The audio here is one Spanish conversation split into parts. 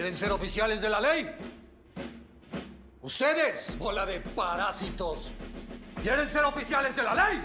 ¿Quieren ser oficiales de la ley? Ustedes, bola de parásitos, ¿quieren ser oficiales de la ley?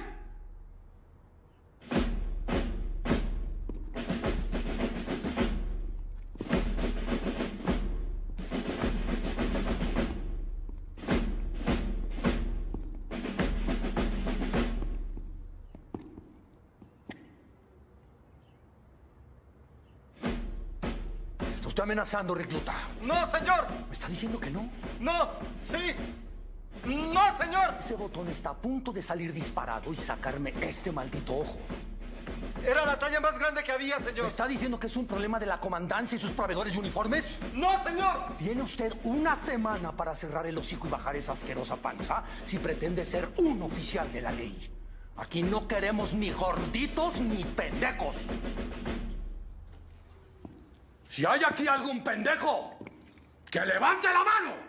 ¿Está usted amenazando, recluta? ¡No, señor! ¿Me está diciendo que no? ¡No! ¡Sí! ¡No, señor! Ese botón está a punto de salir disparado y sacarme este maldito ojo. Era la talla más grande que había, señor. ¿Me está diciendo que es un problema de la comandancia y sus proveedores de uniformes? ¡No, señor! Tiene usted una semana para cerrar el hocico y bajar esa asquerosa panza si pretende ser un oficial de la ley. Aquí no queremos ni gorditos ni pendejos. Si hay aquí algún pendejo, ¡que levante la mano!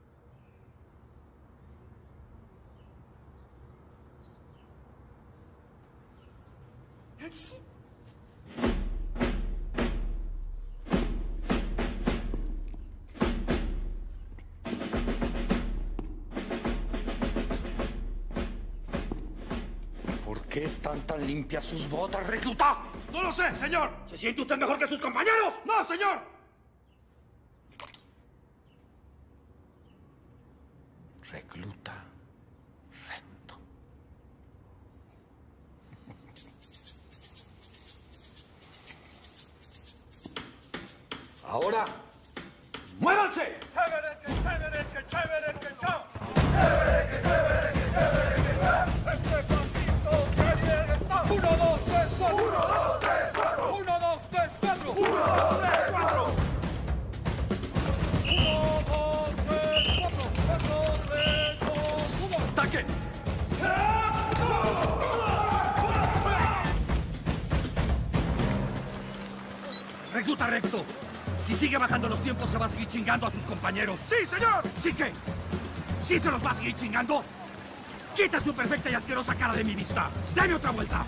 ¿Por qué están tan limpias sus botas, recluta? ¡No lo sé, señor! ¿Se siente usted mejor que sus compañeros? ¡No, señor! Recluta recto. Ahora, ¡muévanse! ¡Chévere, que chévere, que chévere, que chao! ¡Este pasito que bien está! ¡1, 2, 3, 4! ¡1, 2, 3, 4! ¡1, 2, 3, 4! ¡1, 2, 3, 4! ¡Ataquen! Recluta recto. Si sigue bajando los tiempos, se va a seguir chingando a sus compañeros. ¡Sí, señor! ¿Sí qué? ¿Sí se los va a seguir chingando? ¡Quita su perfecta y asquerosa cara de mi vista! ¡Dame otra vuelta!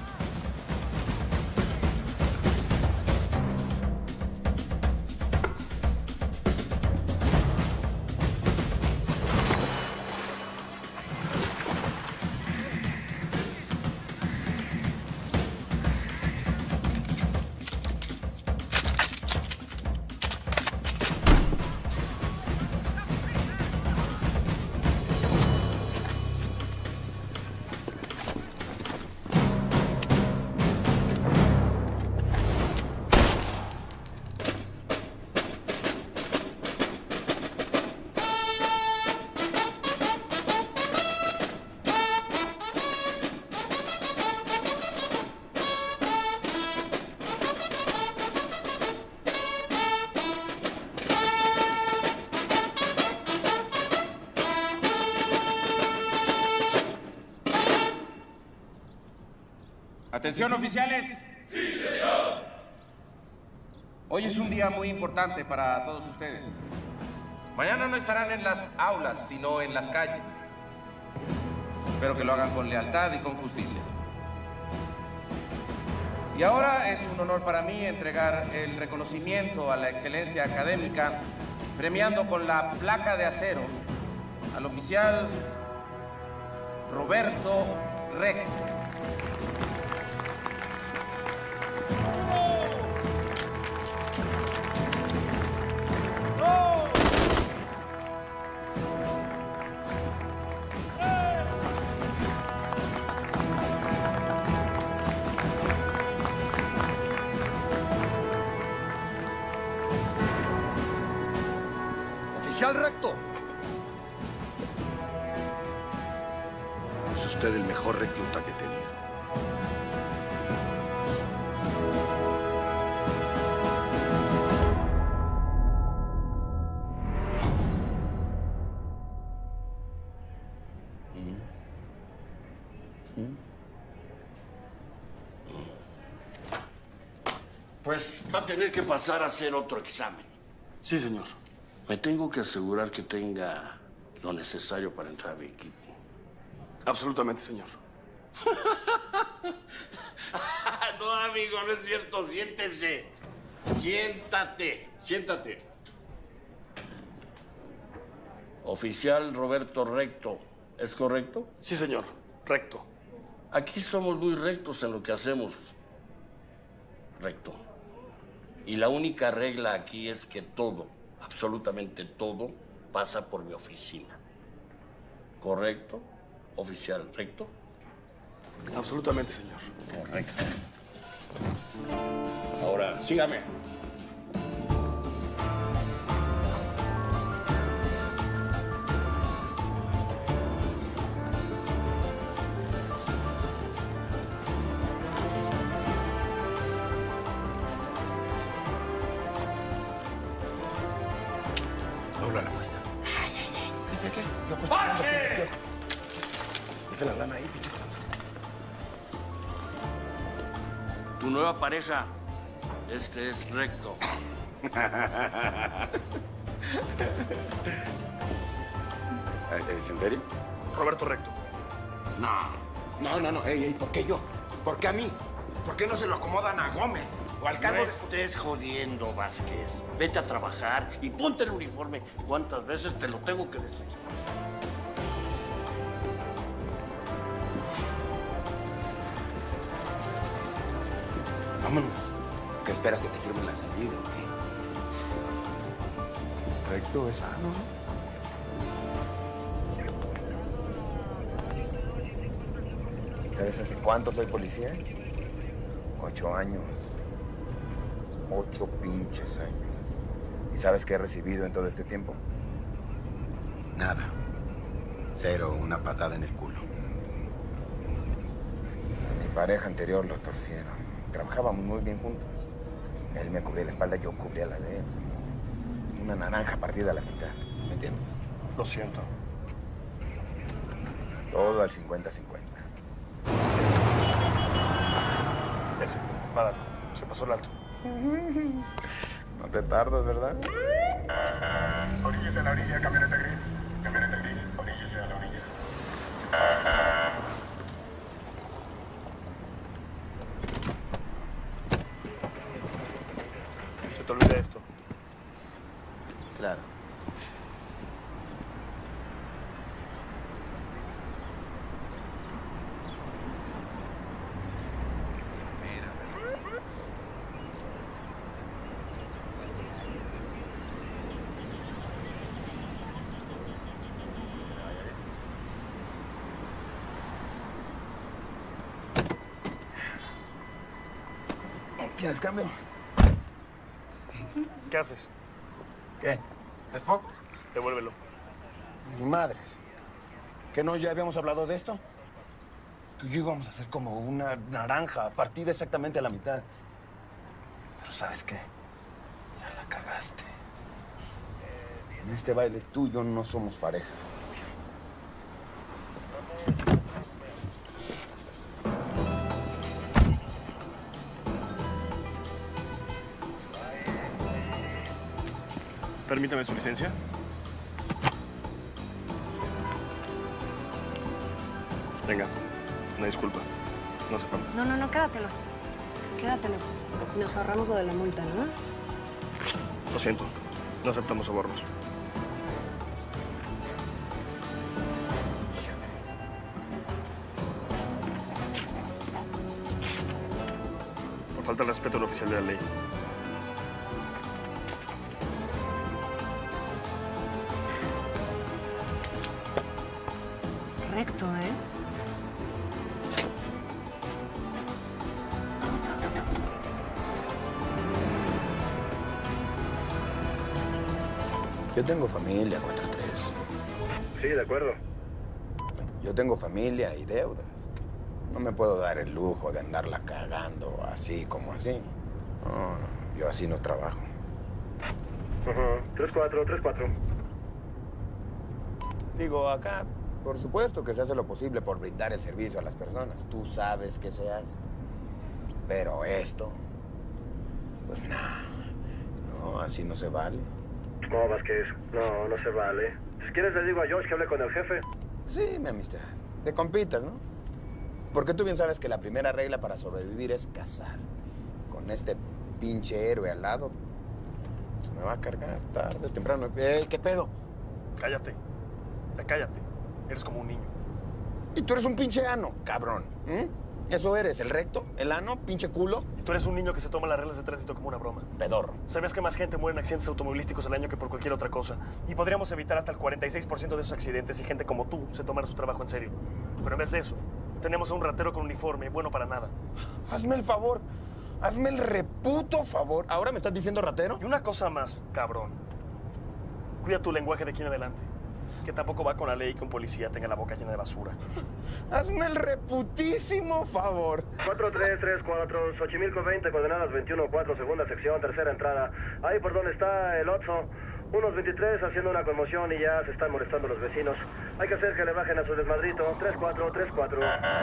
Atención, oficiales. Sí, señor. Hoy es un día muy importante para todos ustedes. Mañana no estarán en las aulas, sino en las calles. Espero que lo hagan con lealtad y con justicia. Y ahora es un honor para mí entregar el reconocimiento a la excelencia académica, premiando con la placa de acero al oficial Roberto Recto. Oficial recto. Es usted el mejor recluta que he tenido. Pues va a tener que pasar a hacer otro examen. Sí, señor. Me tengo que asegurar que tenga lo necesario para entrar a mi equipo. Absolutamente, señor. No, amigo, no es cierto. Siéntese. Siéntate. Siéntate. Oficial Roberto Recto, ¿es correcto? Sí, señor. Recto. Aquí somos muy rectos en lo que hacemos. Recto. Y la única regla aquí es que todo, absolutamente todo, pasa por mi oficina. ¿Correcto? Oficial Recto. Absolutamente, señor. Correcto. Ahora, sígame. Dobla la apuesta. ¿Qué? Yo apuesto. ¡Vázquez! Deja la lana ahí, pinches tranzas. Tu nueva pareja, este es Recto. ¿Es en serio? Roberto Recto. No. Ey, ¿por qué yo? ¿Por qué a mí? ¿Por qué no se lo acomodan a Gómez? O al No Carlos. estés jodiendo, Vázquez. Vete a trabajar y ponte el uniforme. ¿Cuántas veces te lo tengo que decir? Vámonos. ¿Qué esperas que te firme la salida o qué? Recto es sano, ¿no? ¿Sabes hace cuánto soy policía? 8 años. 8 pinches años. ¿Y sabes qué he recibido en todo este tiempo? Nada. 0, una patada en el culo. A mi pareja anterior lo torcieron. Trabajábamos muy bien juntos. Él me cubría la espalda, yo cubría la de él. Una naranja partida a la mitad. ¿Me entiendes? Lo siento. Todo al 50-50. Ese. Va a dar. Se pasó el alto. No te tardas, ¿verdad? Oríllese a la orilla, camioneta gris. Camioneta gris, oríllese a la orilla. Se te olvida esto. Claro. ¿Quieres cambio? ¿Qué haces? ¿Qué? ¿Es poco? Devuélvelo. Ni madres. ¿Que no ya habíamos hablado de esto? Tú y yo íbamos a hacer como una naranja, partida exactamente a la mitad. Pero ¿sabes qué? Ya la cagaste. En este baile tú y yo no somos pareja. Permítame su licencia. Venga, una disculpa. No hace falta. No, quédatelo. Quédatelo. Nos ahorramos lo de la multa, ¿no? Lo siento. No aceptamos sobornos. Por falta de respeto al oficial de la ley. Recto, ¿eh? Yo tengo familia, 4-3. Sí, de acuerdo. Yo tengo familia y deudas. No me puedo dar el lujo de andarla cagando así como así. No, yo así no trabajo. 3-4. Digo, acá, por supuesto que se hace lo posible por brindar el servicio a las personas. Tú sabes que se hace. Pero esto, pues no, así no se vale. No, Vázquez. No se vale. Si quieres le digo a Josh que hable con el jefe. Sí, mi amistad. De compitas, ¿no? Porque tú bien sabes que la primera regla para sobrevivir es cazar. Con este pinche héroe al lado, me va a cargar tarde o temprano. ¿Qué pedo? Cállate. Ya cállate. Eres como un niño. Y tú eres un pinche ano, cabrón. Eso eres, el recto, el ano, pinche culo. Y tú eres un niño que se toma las reglas de tránsito como una broma. Pedorro. ¿Sabías que más gente muere en accidentes automovilísticos al año que por cualquier otra cosa? Y podríamos evitar hasta el 46% de esos accidentes si gente como tú se tomara su trabajo en serio. Pero en vez de eso, tenemos a un ratero con uniforme, bueno para nada. Hazme el favor. Hazme el reputo favor. ¿Ahora me estás diciendo ratero? Y una cosa más, cabrón. Cuida tu lenguaje de aquí en adelante. Que tampoco va con la ley que un policía tenga la boca llena de basura. Hazme el reputísimo favor. 4334, Xochimilco 20, coordenadas 21-4, segunda sección, tercera entrada. Ahí por donde está el Otso. Unos 23 haciendo una conmoción y ya se están molestando los vecinos. Hay que hacer que le bajen a su desmadrito. 3434.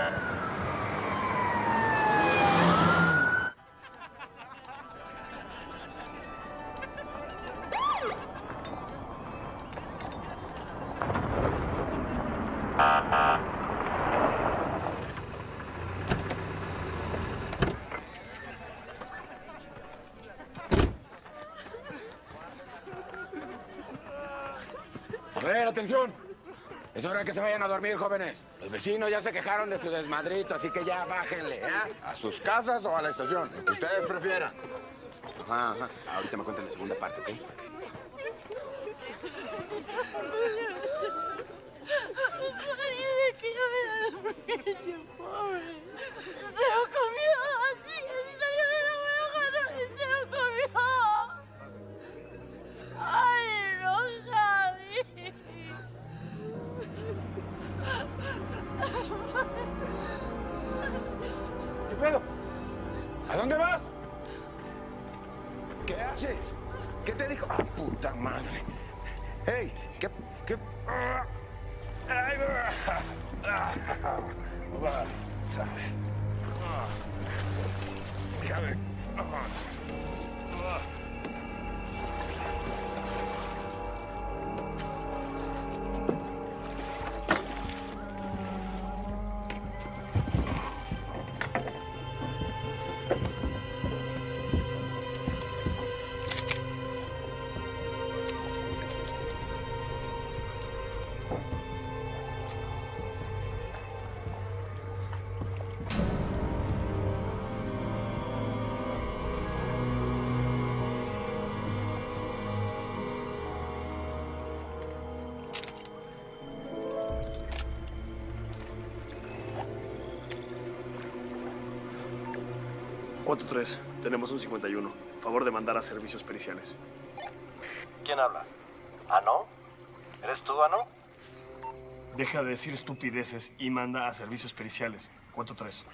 A ver, atención. Es hora de que se vayan a dormir, jóvenes. Los vecinos ya se quejaron de su desmadrito, así que ya bájenle, ¿eh? A sus casas o a la estación, lo que ustedes prefieran. Ajá. Ahorita me cuentan la segunda parte, ¿ok? Parece que yo era el pequeño pobre. Se lo comió así, salió de la hueá y se lo comió. Ay, no, Javi. ¿Qué pedo? ¿A dónde vas? ¿Qué haces? ¿Qué te dijo? ¡Ah, puta madre! ¡Hey! ¿Qué? ¡Ay, déjame. ¿Cuánto 3? Tenemos un 51. Favor de mandar a servicios periciales. ¿Quién habla? ¿Ano? ¿Eres tú, Ano? Deja de decir estupideces y manda a servicios periciales. ¿Cuánto 3?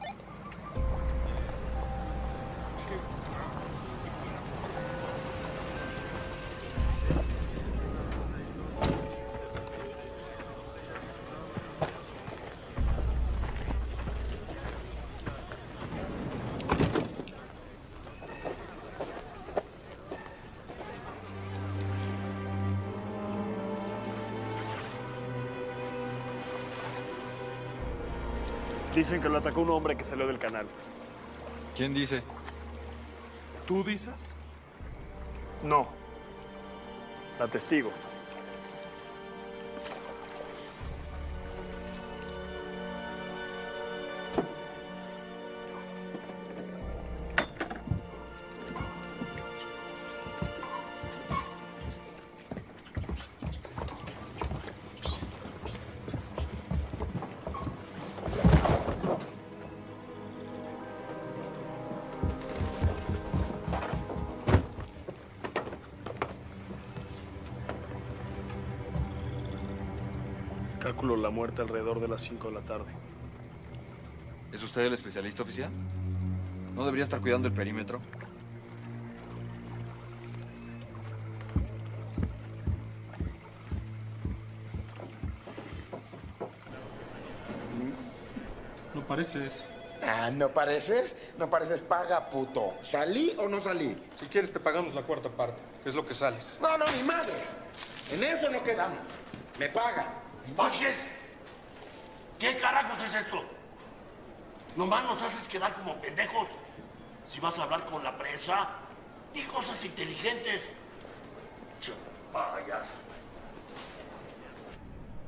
Dicen que lo atacó un hombre que salió del canal. ¿Quién dice? ¿Tú dices? No. La testigo. Calculo la muerte alrededor de las 5 de la tarde. ¿Es usted el especialista oficial? ¿No debería estar cuidando el perímetro? No pareces. Ah, ¿no pareces? No pareces paga, puto. ¿Salí o no salí? Si quieres te pagamos la cuarta parte. Es lo que sales. No, ni madres. En eso no quedamos. Me pagan. Vázquez, ¿qué carajos es esto? Nomás nos haces quedar como pendejos. Si vas a hablar con la presa, di cosas inteligentes. Payaso.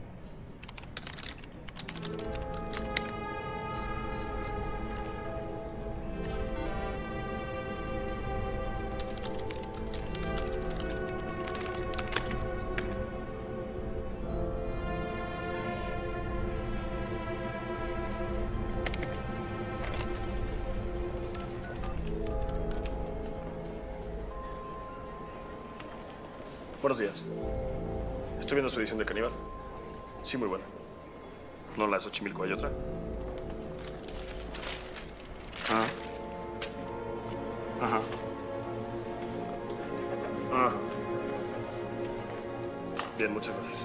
Buenos días. Estoy viendo su edición de Caníbal. Sí, muy buena. ¿No la de Xochimilco hay otra? Ah. Ajá. Ajá. Bien, muchas gracias.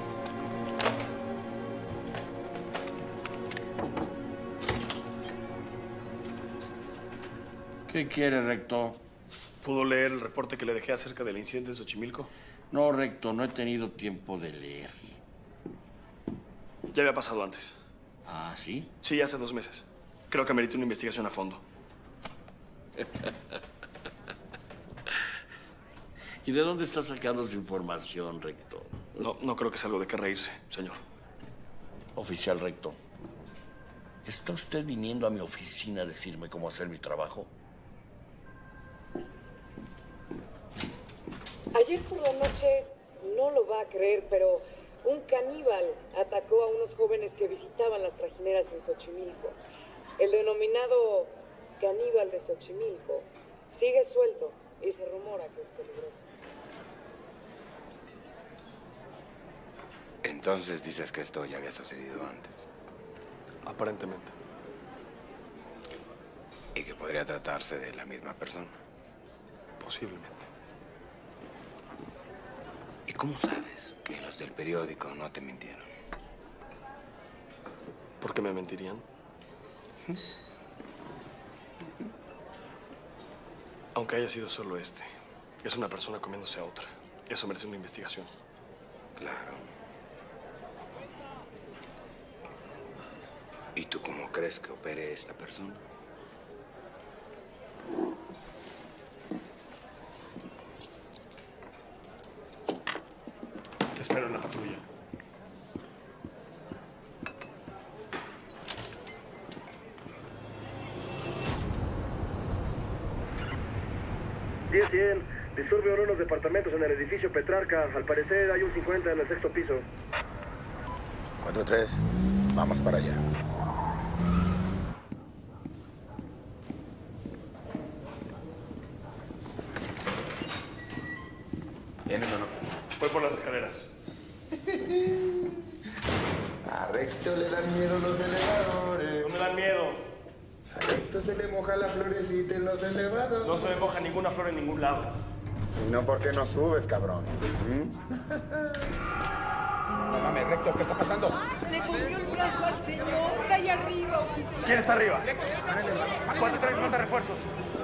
¿Qué quiere, recto? ¿Pudo leer el reporte que le dejé acerca del incidente de Xochimilco? No, recto, no he tenido tiempo de leer. Ya había pasado antes. ¿Ah, sí? Sí, hace 2 meses. Creo que amerita una investigación a fondo. ¿Y de dónde está sacando su información, recto? No creo que sea algo de qué reírse, señor. Oficial recto, ¿está usted viniendo a mi oficina a decirme cómo hacer mi trabajo? Ayer por la noche, no lo va a creer, pero un caníbal atacó a unos jóvenes que visitaban las trajineras en Xochimilco. El denominado caníbal de Xochimilco sigue suelto y se rumora que es peligroso. Entonces dices que esto ya había sucedido antes. Aparentemente. Y que podría tratarse de la misma persona. Posiblemente. ¿Y cómo sabes que los del periódico no te mintieron? ¿Por qué me mentirían? Aunque haya sido solo este, es una persona comiéndose a otra. Eso merece una investigación. Claro. ¿Y tú cómo crees que opere esta persona? Te espero en la patrulla. Disturbio en unos departamentos en el edificio Petrarca. Al parecer hay un 50 en el 6º piso. 4-3. Vamos para allá. ¿Vienes o no? Voy por las escaleras. A recto le dan miedo los elevadores. No me dan miedo. A recto se le moja la florecita en los elevados. No se me moja ninguna flor en ningún lado. Y no, ¿por qué no subes, cabrón? No mames, recto, ¿qué está pasando? Le cogió el brazo al señor. Está ahí arriba, oficial. ¿Quién está arriba? 4-3, manda refuerzos.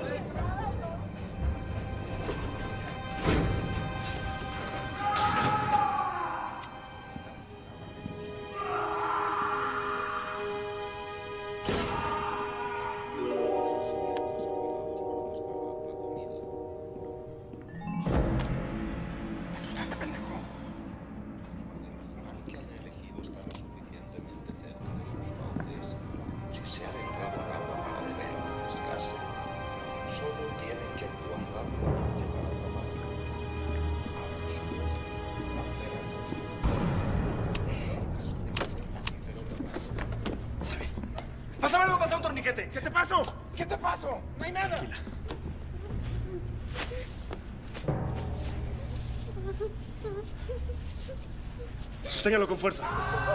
¡Pásame algo! ¡Pasa un torniquete! ¿Qué te pasó? ¿Qué te pasó? No hay nada. Tranquila. Sosténgalo con fuerza.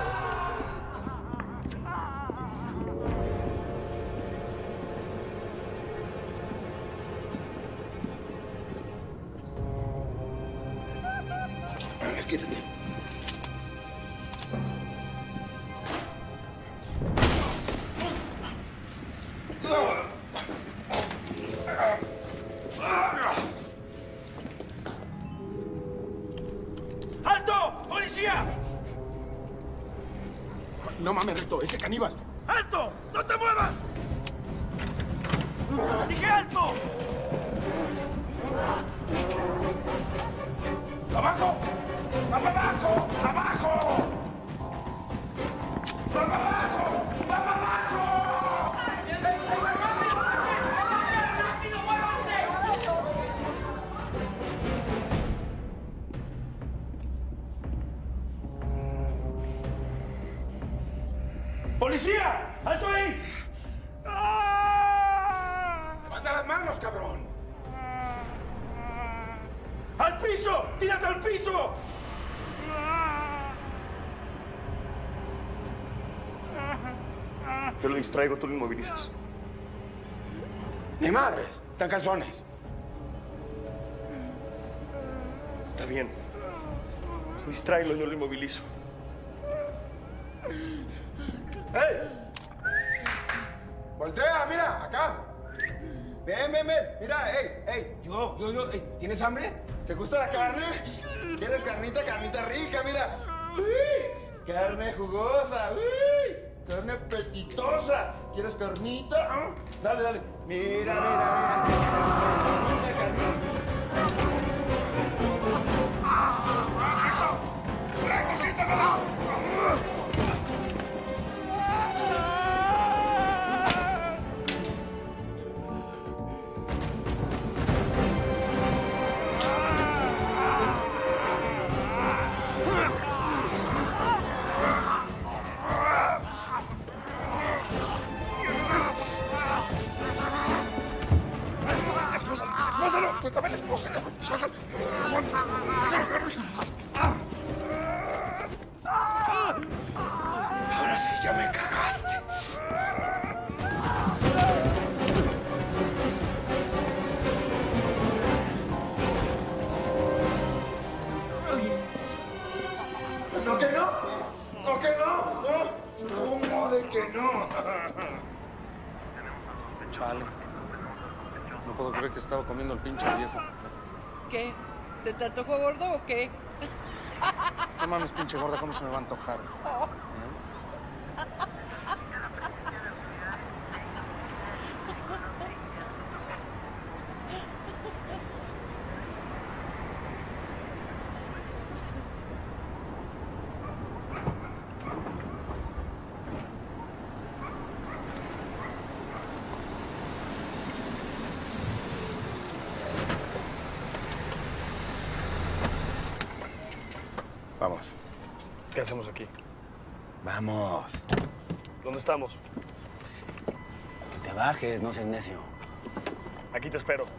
A ver, quítate. ¡Alto! ¡Policía! No mames, recto, ese caníbal. ¡Alto! ¡No te muevas! ¡Dije alto! ¡Abajo! ¡Abajo! ¡Abajo! ¡Abajo! ¡Policía! ¡Alto ahí! ¡Levanta las manos, cabrón! ¡Al piso! ¡Tírate al piso! Yo lo distraigo, tú lo inmovilizas. ¡Ni madres! ¡Están calzones! Está bien. Tú distráelo, yo lo inmovilizo. ¡Ey! ¡Voltea! ¡Mira! ¡Acá! Ven, ven, ven. Mira, ey. Ey, ¿tienes hambre? ¿Te gusta la carne? ¿Quieres carnita? Carnita rica, mira. ¡Uy! Carne jugosa. ¡Uy! Carne apetitosa. ¿Quieres carnita? Dale, dale. Mira. Carnita. ¡Recto, quítamela! ¡Espósalo! ¡Pues dame la esposa, cabrón! ¡Espósalo! Ahora sí ya me cagaste. ¿No que no? ¿No que no? ¿Cómo de que no? Chale. No puedo creer que estaba comiendo el pinche viejo. ¿Qué? ¿Se te antojó gordo o qué? No mames, pinche gorda, ¿cómo se me va a antojar? Vamos. ¿Qué hacemos aquí? Vamos. ¿Dónde estamos? Que te bajes, no seas necio. Aquí te espero.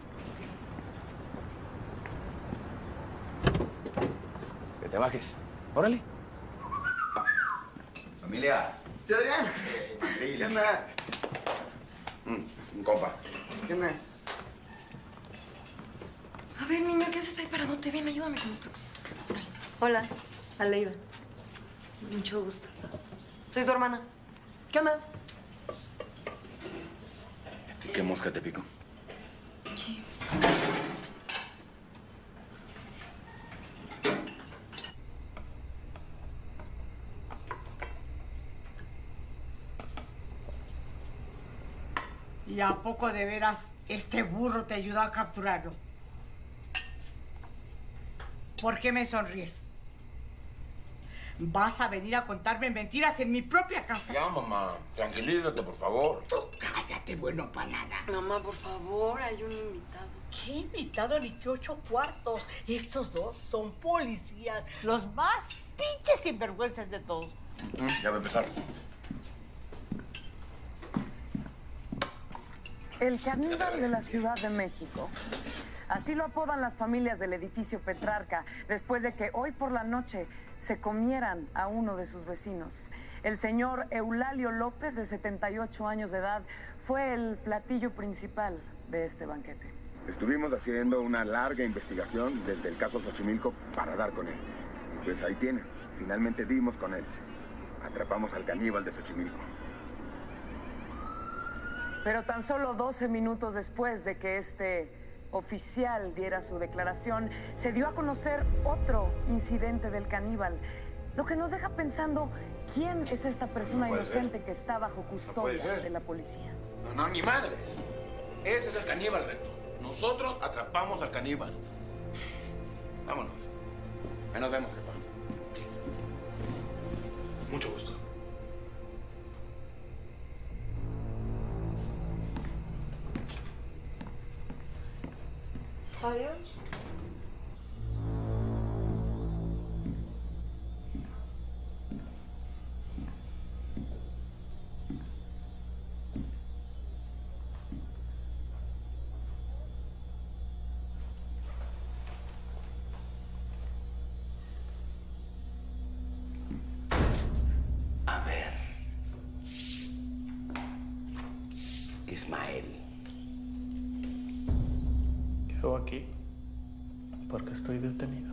Que te bajes. Órale. Familia. ¿Sí, Adrián? ¿Qué onda? Un compa. ¿Qué onda? A ver, niño, ¿qué haces ahí paradote? Ven, ayúdame con los tacos. Hola, Aleida. Mucho gusto. Soy su hermana. ¿Qué onda? ¿Y a ti qué mosca te picó? ¿Y a poco de veras este burro te ayudó a capturarlo? ¿Por qué me sonríes? ¿Vas a venir a contarme mentiras en mi propia casa? Ya, mamá. Tranquilízate, por favor. Tú cállate, bueno para nada. Mamá, por favor, hay un invitado. ¿Qué invitado ni qué 8 cuartos? Estos dos son policías, los más pinches sinvergüenzas de todos. Ya va a empezar. El caníbal de la Ciudad de México. Así lo apodan las familias del edificio Petrarca, después de que hoy por la noche se comieran a uno de sus vecinos. El señor Eulalio López, de 78 años de edad, fue el platillo principal de este banquete. Estuvimos haciendo una larga investigación desde el caso Xochimilco para dar con él. Y pues ahí tiene. Finalmente dimos con él. Atrapamos al caníbal de Xochimilco. Pero tan solo 12 minutos después de que este oficial diera su declaración, se dio a conocer otro incidente del caníbal, lo que nos deja pensando quién es esta persona inocente que está bajo custodia de la policía. No, ni madres. Ese es el caníbal, Recto. Nosotros atrapamos al caníbal. Vámonos. Ahí nos vemos, jefa. Mucho gusto. Adiós. Ismael. Quedo aquí porque estoy detenido.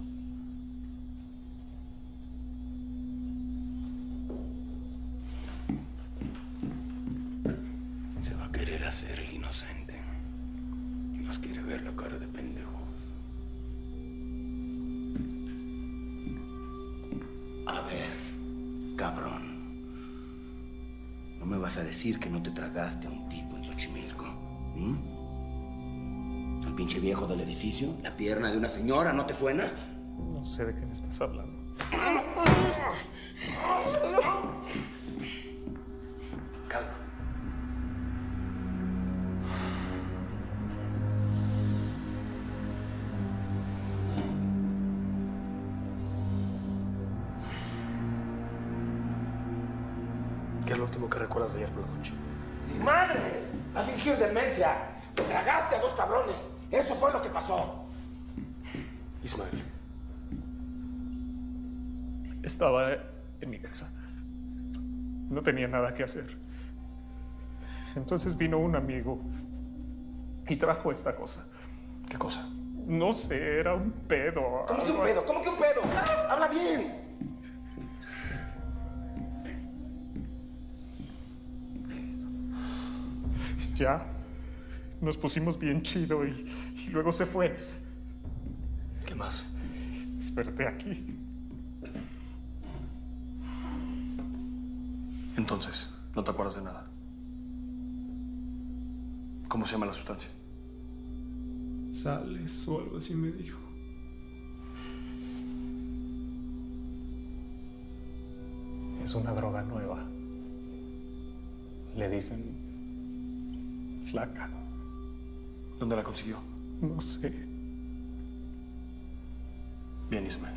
Se va a querer hacer el inocente. Nos quiere ver la cara de pendejo. A ver, cabrón. No me vas a decir que no te tragaste a un tipo en Xochimilco. ¿El pinche viejo del edificio? ¿La pierna de una señora? ¿No te suena? No sé de qué me estás hablando. Calma. ¿Qué es lo último que recuerdas de ayer por la noche? ¡Mis madres! A fingir demencia. Te tragaste a dos cabrones. Eso fue lo que pasó. Ismael. Estaba en mi casa. No tenía nada que hacer. Entonces vino un amigo y trajo esta cosa. ¿Qué cosa? No sé, era un pedo. ¿Cómo que un pedo? ¿Cómo que un pedo? ¡Habla bien! Ya. Nos pusimos bien chido y luego se fue. ¿Qué más? Desperté aquí. Entonces, ¿no te acuerdas de nada? ¿Cómo se llama la sustancia? Sales o algo así me dijo. Es una droga nueva. Le dicen flaca. ¿Dónde la consiguió? No sé. Bien, Ismael.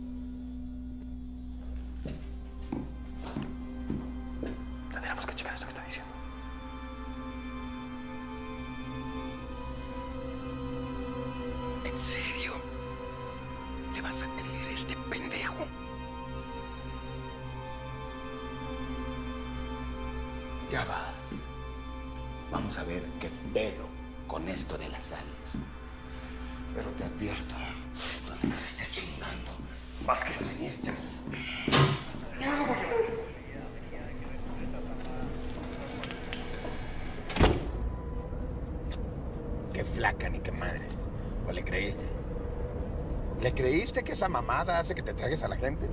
Tendremos que checar esto que está diciendo. ¿En serio? ¿Le vas a creer a este pendejo? Ya vas. Vamos a ver qué pedo con esto de las sales. Pero te advierto, donde nos estés chingando, Vázquez. venirte. Qué flaca ni qué madres. ¿O le creíste? ¿Le creíste que esa mamada hace que te tragues a la gente?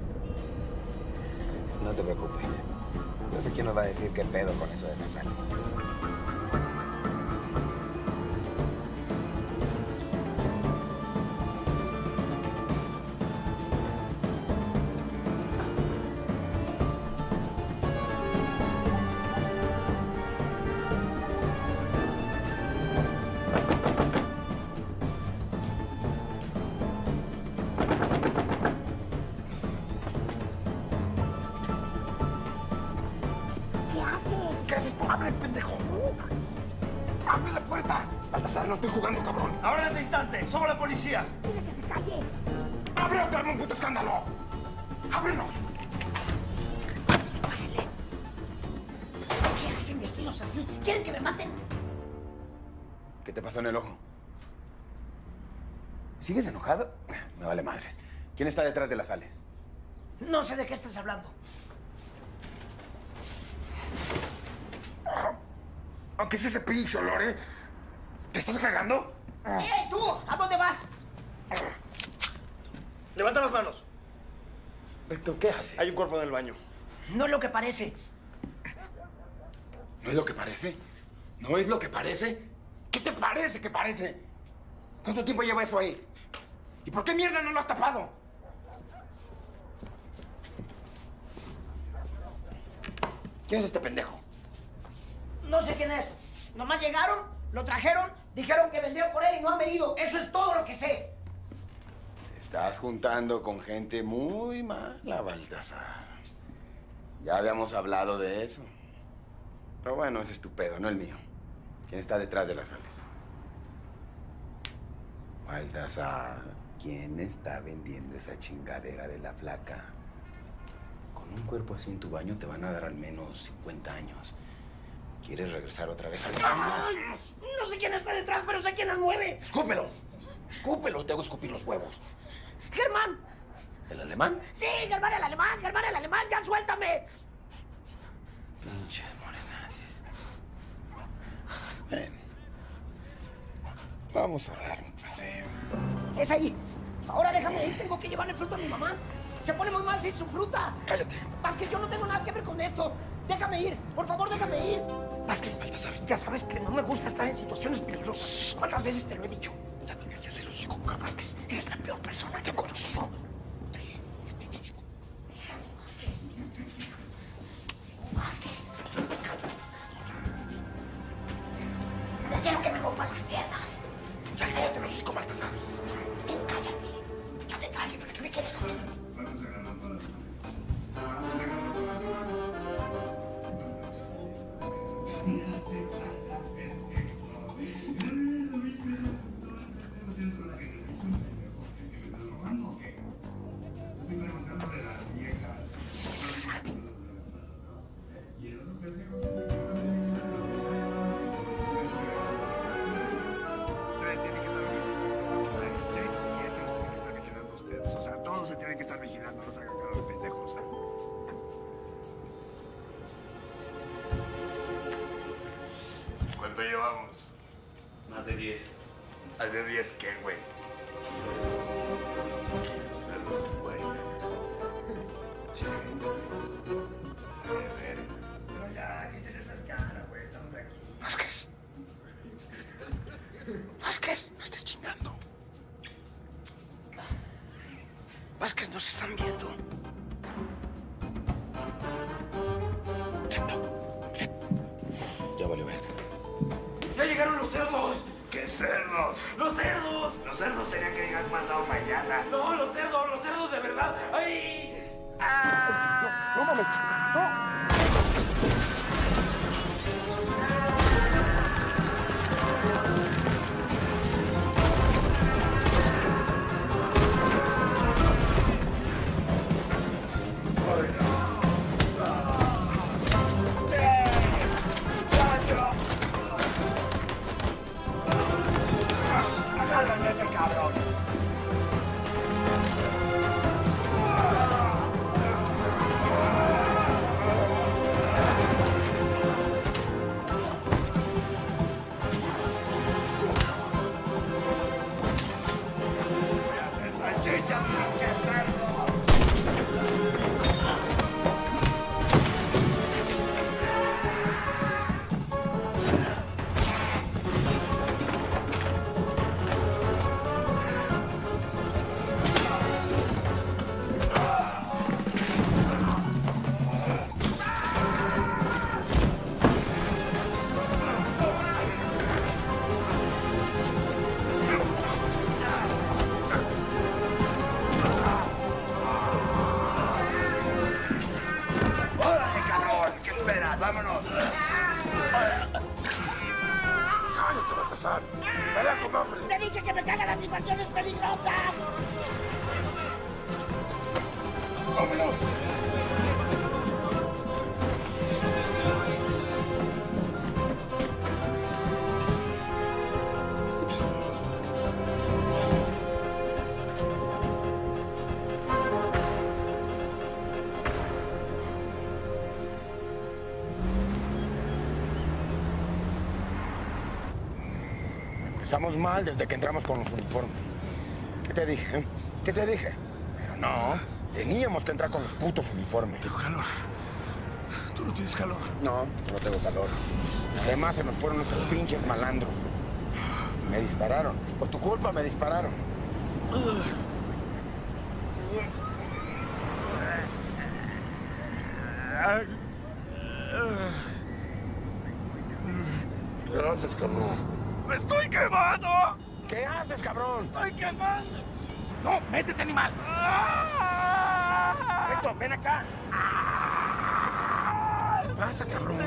No te preocupes. No sé quién nos va a decir qué pedo con eso de las sales. ¿Qué haces? ¡Abre, pendejo! ¡Abre la puerta! Baltasar, no estoy jugando, cabrón. Ahora en ese instante, somos la policía. ¡Dile que se calle! ¡Abre o te armo un puto escándalo! ¡Ábrenos! Pásenle. ¿Qué hacen vestidos así? ¿Quieren que me maten? ¿Qué te pasó en el ojo? ¿Sigues enojado? Me vale madres. ¿Quién está detrás de las sales? No sé de qué estás hablando. Aunque es ese pinche olor, ¿eh? ¿Te estás cagando? ¡Ey, tú! ¿A dónde vas? Levanta las manos. ¿Pero qué hace? Hay un cuerpo en el baño. No es lo que parece. ¿No es lo que parece? ¿No es lo que parece? ¿Qué te parece que parece? ¿Cuánto tiempo lleva eso ahí? ¿Y por qué mierda no lo has tapado? ¿Quién es este pendejo? No sé quién es. Nomás llegaron, lo trajeron, dijeron que vendieron por él y no han venido. Eso es todo lo que sé. Te estás juntando con gente muy mala, Baltasar. Ya habíamos hablado de eso. Pero bueno, ese es tu pedo, no el mío. ¿Quién está detrás de las sales? Baltasar, ¿quién está vendiendo esa chingadera de la flaca? Con un cuerpo así en tu baño te van a dar al menos 50 años. ¿Quieres regresar otra vez al... ¡Ay! No sé quién está detrás, pero sé quién las mueve. ¡Escúpelo! ¡Escúpelo! Te hago escupir los huevos. ¡Germán! ¿El alemán? Sí, Germán el alemán, ya suéltame. Pinches morenazis. Ven. Vamos a dar un paseo. Es ahí. Ahora déjame ir, tengo que llevarle fruta a mi mamá. Se pone muy mal sin su fruta. Cállate. Vázquez, yo no tengo nada que ver con esto. Déjame ir, por favor, déjame ir. Vázquez, Baltasar. Ya sabes que no me gusta estar en situaciones peligrosas. ¿Cuántas veces te lo he dicho? Ya te callas el hocico, cabrón. Vázquez, eres la peor persona que he conocido. Vázquez. No quiero que me rompan las piernas. Ya cállate el hocico, Baltasar. Tú cállate. Ya te traje, ¿para qué me quieres aquí? ¿Cuánto llevamos? Más de 10. ¿Más de 10 qué, güey? Güey. Sí. A ver. Pero ya, quiten esas caras, güey. Estamos aquí. Vázquez. Vázquez, no estés chingando. Vázquez, nos están viendo. Ya vale ver. ¡Ya llegaron los cerdos! ¿Qué cerdos? ¡Los cerdos! Los cerdos tenían que llegar pasado mañana. No, los cerdos de verdad. ¡Ay! No mames, no. ¡Agárrame a ese cabrón! Voy a hacer salchicha, pinche cerdo. ¡Órale, cabrón! ¿Qué esperas? ¡Vámonos! Cállate, Baltasar. Pelea con hombre. Te dije que me cagan las situaciones peligrosas. ¡Vámonos! Empezamos mal desde que entramos con los uniformes. ¿Qué te dije? ¿Qué te dije? Pero no, teníamos que entrar con los putos uniformes. Tengo calor. ¿Tú no tienes calor? No, no tengo calor. Además se nos fueron nuestros pinches malandros. Y me dispararon. Por tu culpa me dispararon. ¿Qué haces, cabrón? ¡Me estoy quemando! ¿Qué haces, cabrón? ¡Estoy quemando! ¡No! ¡Métete, animal! Héctor, ven acá. ¿Qué pasa, cabrón?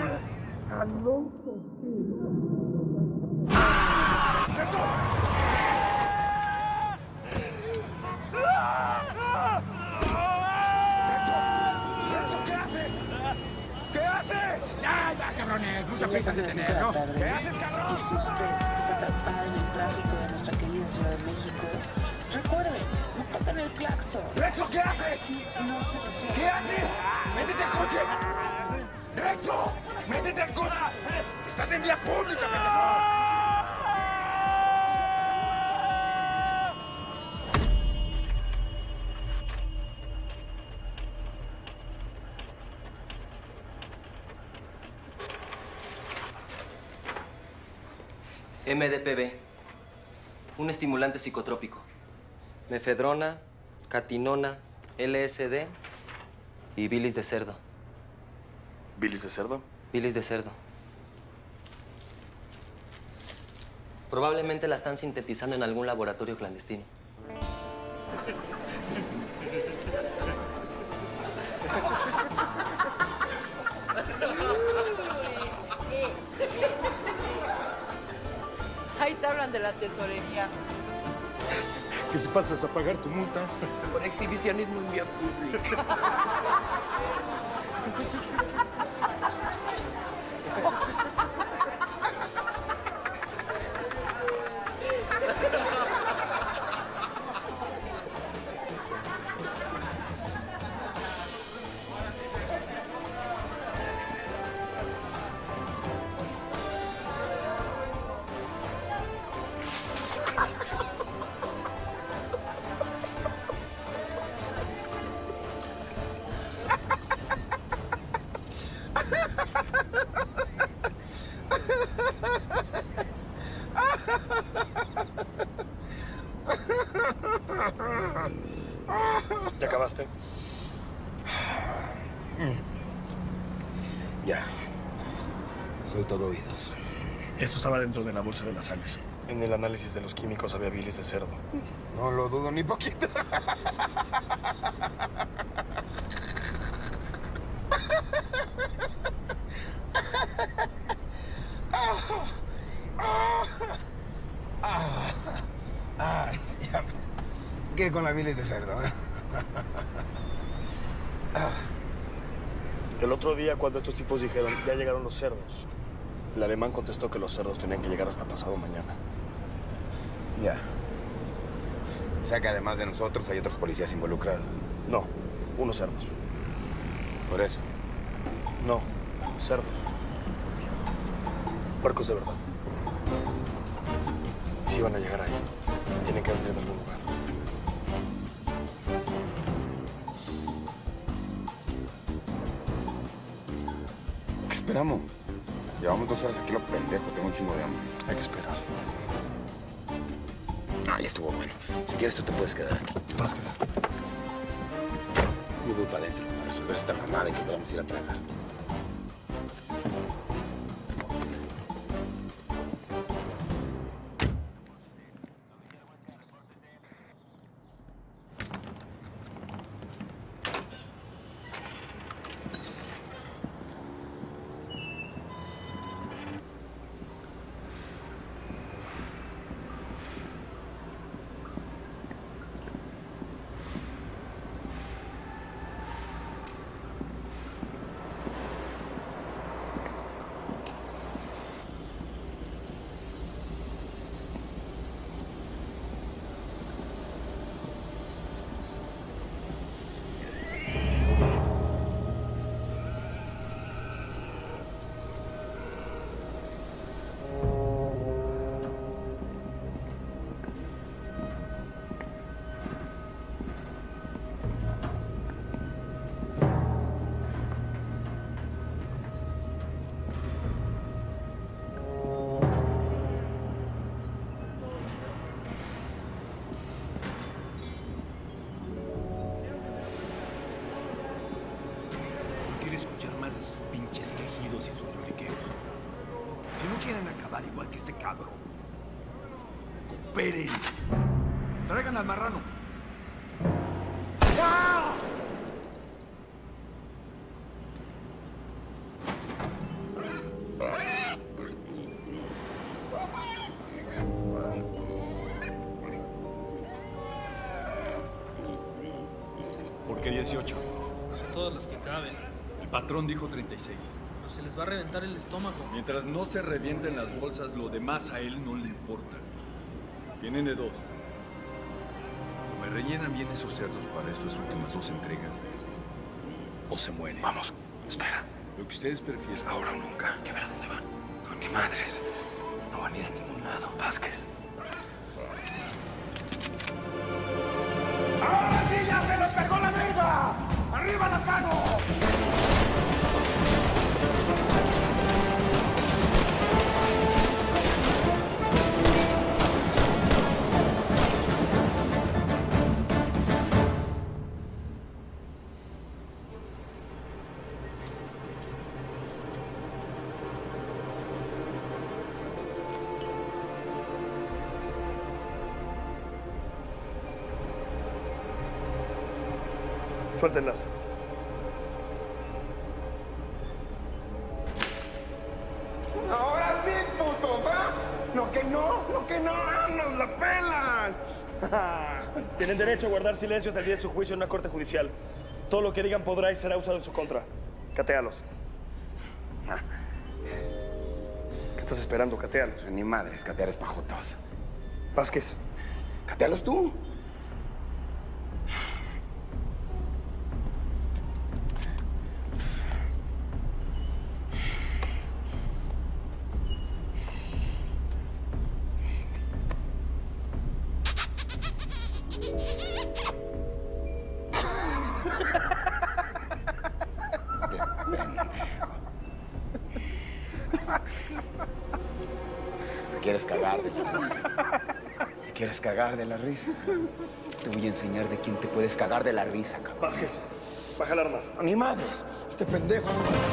¿Qué haces? ¡Ya, cabrones! ¡Mucha prisa! a detener, ¿no? ¿Qué haces, cabrón? Y si usted está atrapada en el tráfico de nuestra querida Ciudad de México, recuerde, no toquen el claxon. ¡Rexo, qué haces! Sí, no se resuelve. ¿Qué haces? ¡Métete al coche! ¡Rexo! ¡Métete al coche! ¡Estás en vía pública, pendejo! MDPV, un estimulante psicotrópico. Mefedrona, catinona, LSD y bilis de cerdo. ¿Bilis de cerdo? Bilis de cerdo. Probablemente la están sintetizando en algún laboratorio clandestino. Ahí te hablan de la tesorería. ¿Qué si pasas a pagar tu multa? Por exhibicionismo en vía pública. ¿Ya acabaste? Ya. Soy todo oídos. Esto estaba dentro de la bolsa de las sales. En el análisis de los químicos había bilis de cerdo. No lo dudo ni poquito. Ya. ¿Qué con la bilis de cerdo? Que el otro día, cuando estos tipos dijeron, ya llegaron los cerdos, el alemán contestó que los cerdos tenían que llegar hasta pasado mañana. Ya. O sea que además de nosotros hay otros policías involucrados. No, unos cerdos. ¿Por eso? No, cerdos. Puercos de verdad. Si van a llegar ahí, tienen que venir de algún lugar. ¿Qué esperamos? Llevamos 2 horas aquí lo pendejo, tengo un chingo de hambre. Hay que esperar. Ah, ya estuvo bueno. Si quieres tú te puedes quedar aquí. Vázquez. Yo voy para adentro para resolver esta mamada y que podamos ir a tragar. Escuchar más de sus pinches quejidos y sus lloriqueos. Si no quieren acabar igual que este cabrón, cooperen. Traigan al marrano. ¡Ah! ¿Por qué 18? Son todas las que caben. El patrón dijo 36. pero se les va a reventar el estómago. Mientras no se revienten las bolsas, lo demás a él no le importa. Tienen de dos. O me rellenan bien esos cerdos para estas últimas 2 entregas, o se mueren. Vamos, espera. Lo que ustedes prefieran. Ahora o nunca. Hay que ver a dónde van. Con mi madre. No van a ir a ningún lado. Vázquez. ¡Ahora sí ya se los cargó la verga! ¡Arriba las manos! Suéltenlas. Ahora sí, putos, ¿ah? Lo que no, nos la pelan. Tienen derecho a guardar silencio hasta el día de su juicio en una corte judicial. Todo lo que digan podrá y será usado en su contra. Catéalos. ¿Qué estás esperando? Catéalos. Ni madres, catear es pajotos. Vázquez. Catéalos tú. ¿Quieres cagar de la risa? ¿Te quieres cagar de la risa? Te voy a enseñar de quién te puedes cagar de la risa, cabrón. Vázquez, baja el arma. Ni madres. Este pendejo.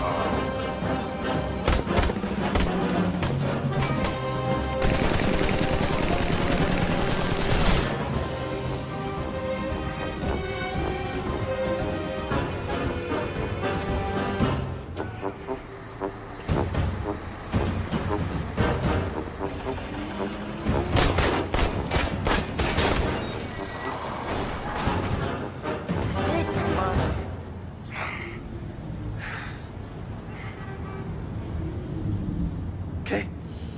¿Qué?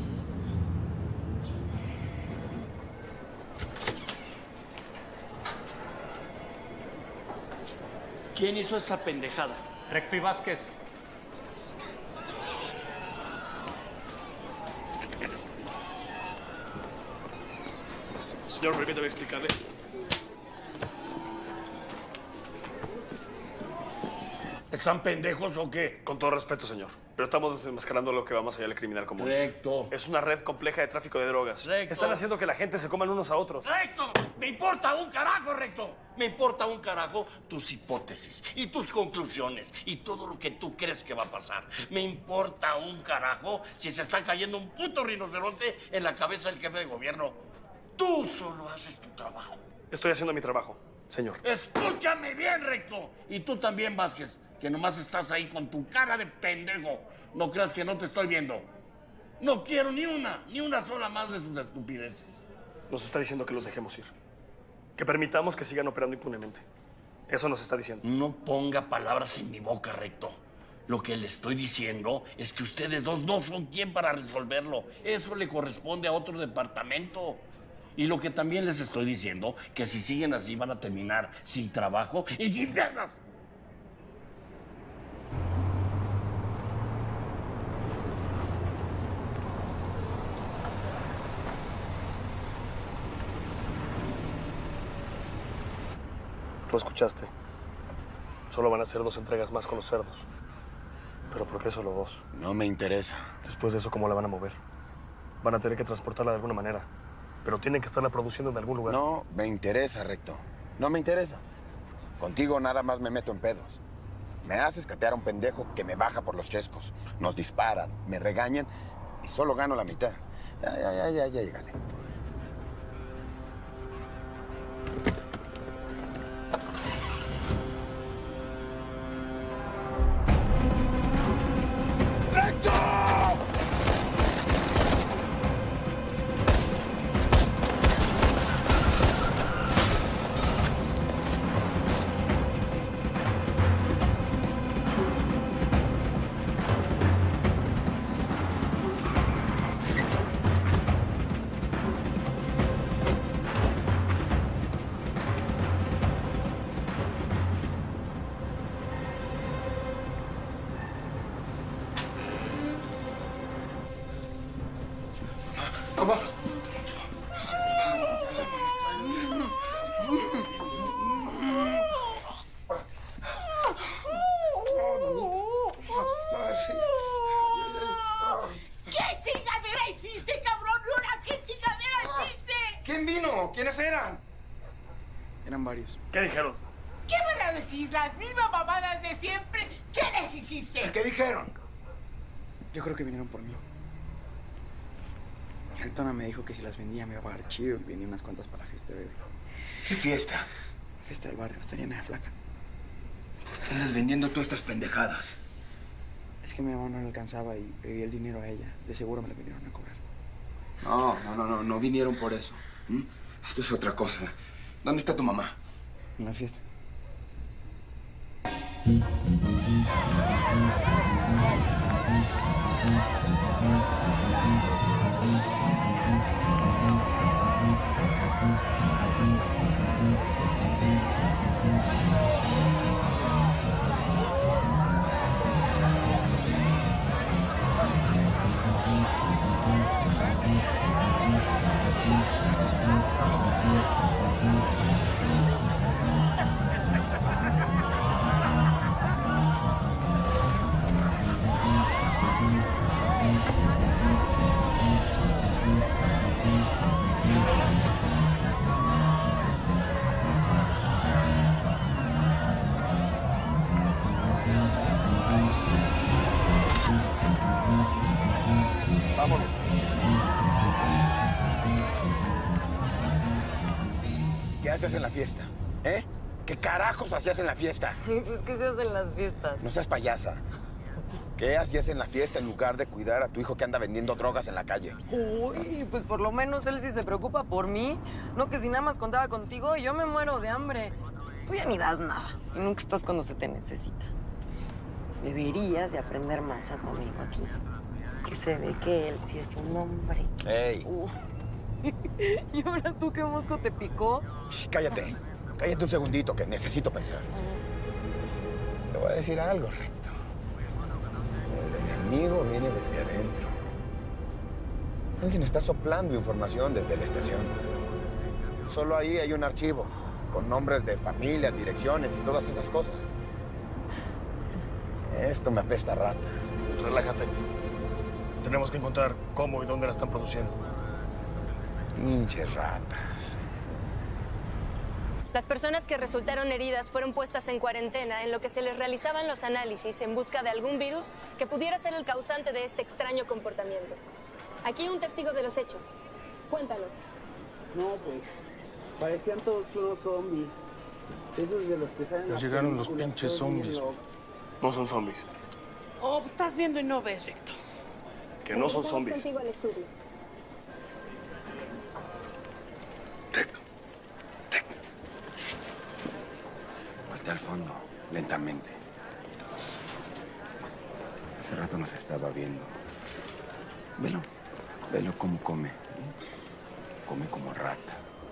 ¿Quién hizo esta pendejada? Recto y Vázquez. Señor, permítame explicarle. ¿Están pendejos o qué? Con todo respeto, señor. Pero estamos desenmascarando lo que va más allá del criminal común. Recto. Es una red compleja de tráfico de drogas. Recto. Están haciendo que la gente se coman unos a otros. ¡Recto! ¡Me importa un carajo, Recto! Me importa un carajo tus hipótesis y tus conclusiones y todo lo que tú crees que va a pasar. Me importa un carajo si se está cayendo un puto rinoceronte en la cabeza del jefe de gobierno. Tú solo haces tu trabajo. Estoy haciendo mi trabajo, señor. Escúchame bien, Recto. Y tú también, Vázquez, que nomás estás ahí con tu cara de pendejo. No creas que no te estoy viendo. No quiero ni una sola más de sus estupideces. Nos está diciendo que los dejemos ir. Que permitamos que sigan operando impunemente. Eso nos está diciendo. No ponga palabras en mi boca, Recto. Lo que le estoy diciendo es que ustedes dos no son quien para resolverlo. Eso le corresponde a otro departamento. Y lo que también les estoy diciendo, que si siguen así van a terminar sin trabajo y sin piernas. Lo escuchaste. Solo van a hacer 2 entregas más con los cerdos. ¿Pero por qué solo 2? No me interesa. Después de eso, ¿cómo la van a mover? Van a tener que transportarla de alguna manera. Pero tienen que estarla produciendo en algún lugar. No me interesa, Recto. No me interesa. Contigo nada más me meto en pedos. Me haces catear a un pendejo que me baja por los chescos. Nos disparan, me regañan y solo gano la mitad. Ya, llégale. ¿Cómo? ¿Qué chingadera hiciste, cabrón? ¿Ahora qué chingadera hiciste? ¿Quién vino? ¿Quiénes eran? Eran varios. ¿Qué dijeron? ¿Qué van a decir? ¿Las mismas mamadas de siempre? ¿Qué les hiciste? ¿Qué dijeron? Yo creo que vinieron por mí. Rectona me dijo que si las vendía me iba a pagar chido y vendía unas cuantas para la fiesta de bebé. ¿Qué fiesta? Fiesta del barrio, estaría nada flaca. ¿Qué andas vendiendo tú estas pendejadas? Es que mi mamá no le alcanzaba y pedí el dinero a ella. De seguro me la vinieron a cobrar. No vinieron por eso. ¿Mm? Esto es otra cosa. ¿Dónde está tu mamá? En la fiesta. Vámonos. ¿Qué haces en la fiesta? ¿Eh? ¿Qué carajos hacías en la fiesta? Pues, ¿qué se hace en las fiestas? No seas payasa. ¿Qué hacías en la fiesta en lugar de cuidar a tu hijo que anda vendiendo drogas en la calle? Uy, pues por lo menos él sí se preocupa por mí. No que si nada más contaba contigo, yo me muero de hambre. Tú ya ni das nada. Y nunca estás cuando se te necesita. Deberías de aprender más a tu amigo aquí. Que se ve que él sí es un hombre. ¡Ey! ¿Y ahora tú qué mosco te picó? Shh, cállate. Cállate un segundito, que necesito pensar. Te voy a decir algo, Recto. El enemigo viene desde adentro. Alguien está soplando información desde la estación. Solo ahí hay un archivo con nombres de familias, direcciones y todas esas cosas. Esto me apesta a rata. Relájate. Tenemos que encontrar cómo y dónde la están produciendo. Pinches ratas. Las personas que resultaron heridas fueron puestas en cuarentena en lo que se les realizaban los análisis en busca de algún virus que pudiera ser el causante de este extraño comportamiento. Aquí un testigo de los hechos. Cuéntanos. No, pues, parecían todos unos zombies. Esos de los que salen... Ya llegaron los pinches zombies. No son zombies. Oh, estás viendo y no ves, Recto. Que no son zombies. Contigo al estudio. Vuelta al fondo, lentamente. Hace rato nos estaba viendo. Velo. Velo cómo come. Come como rata.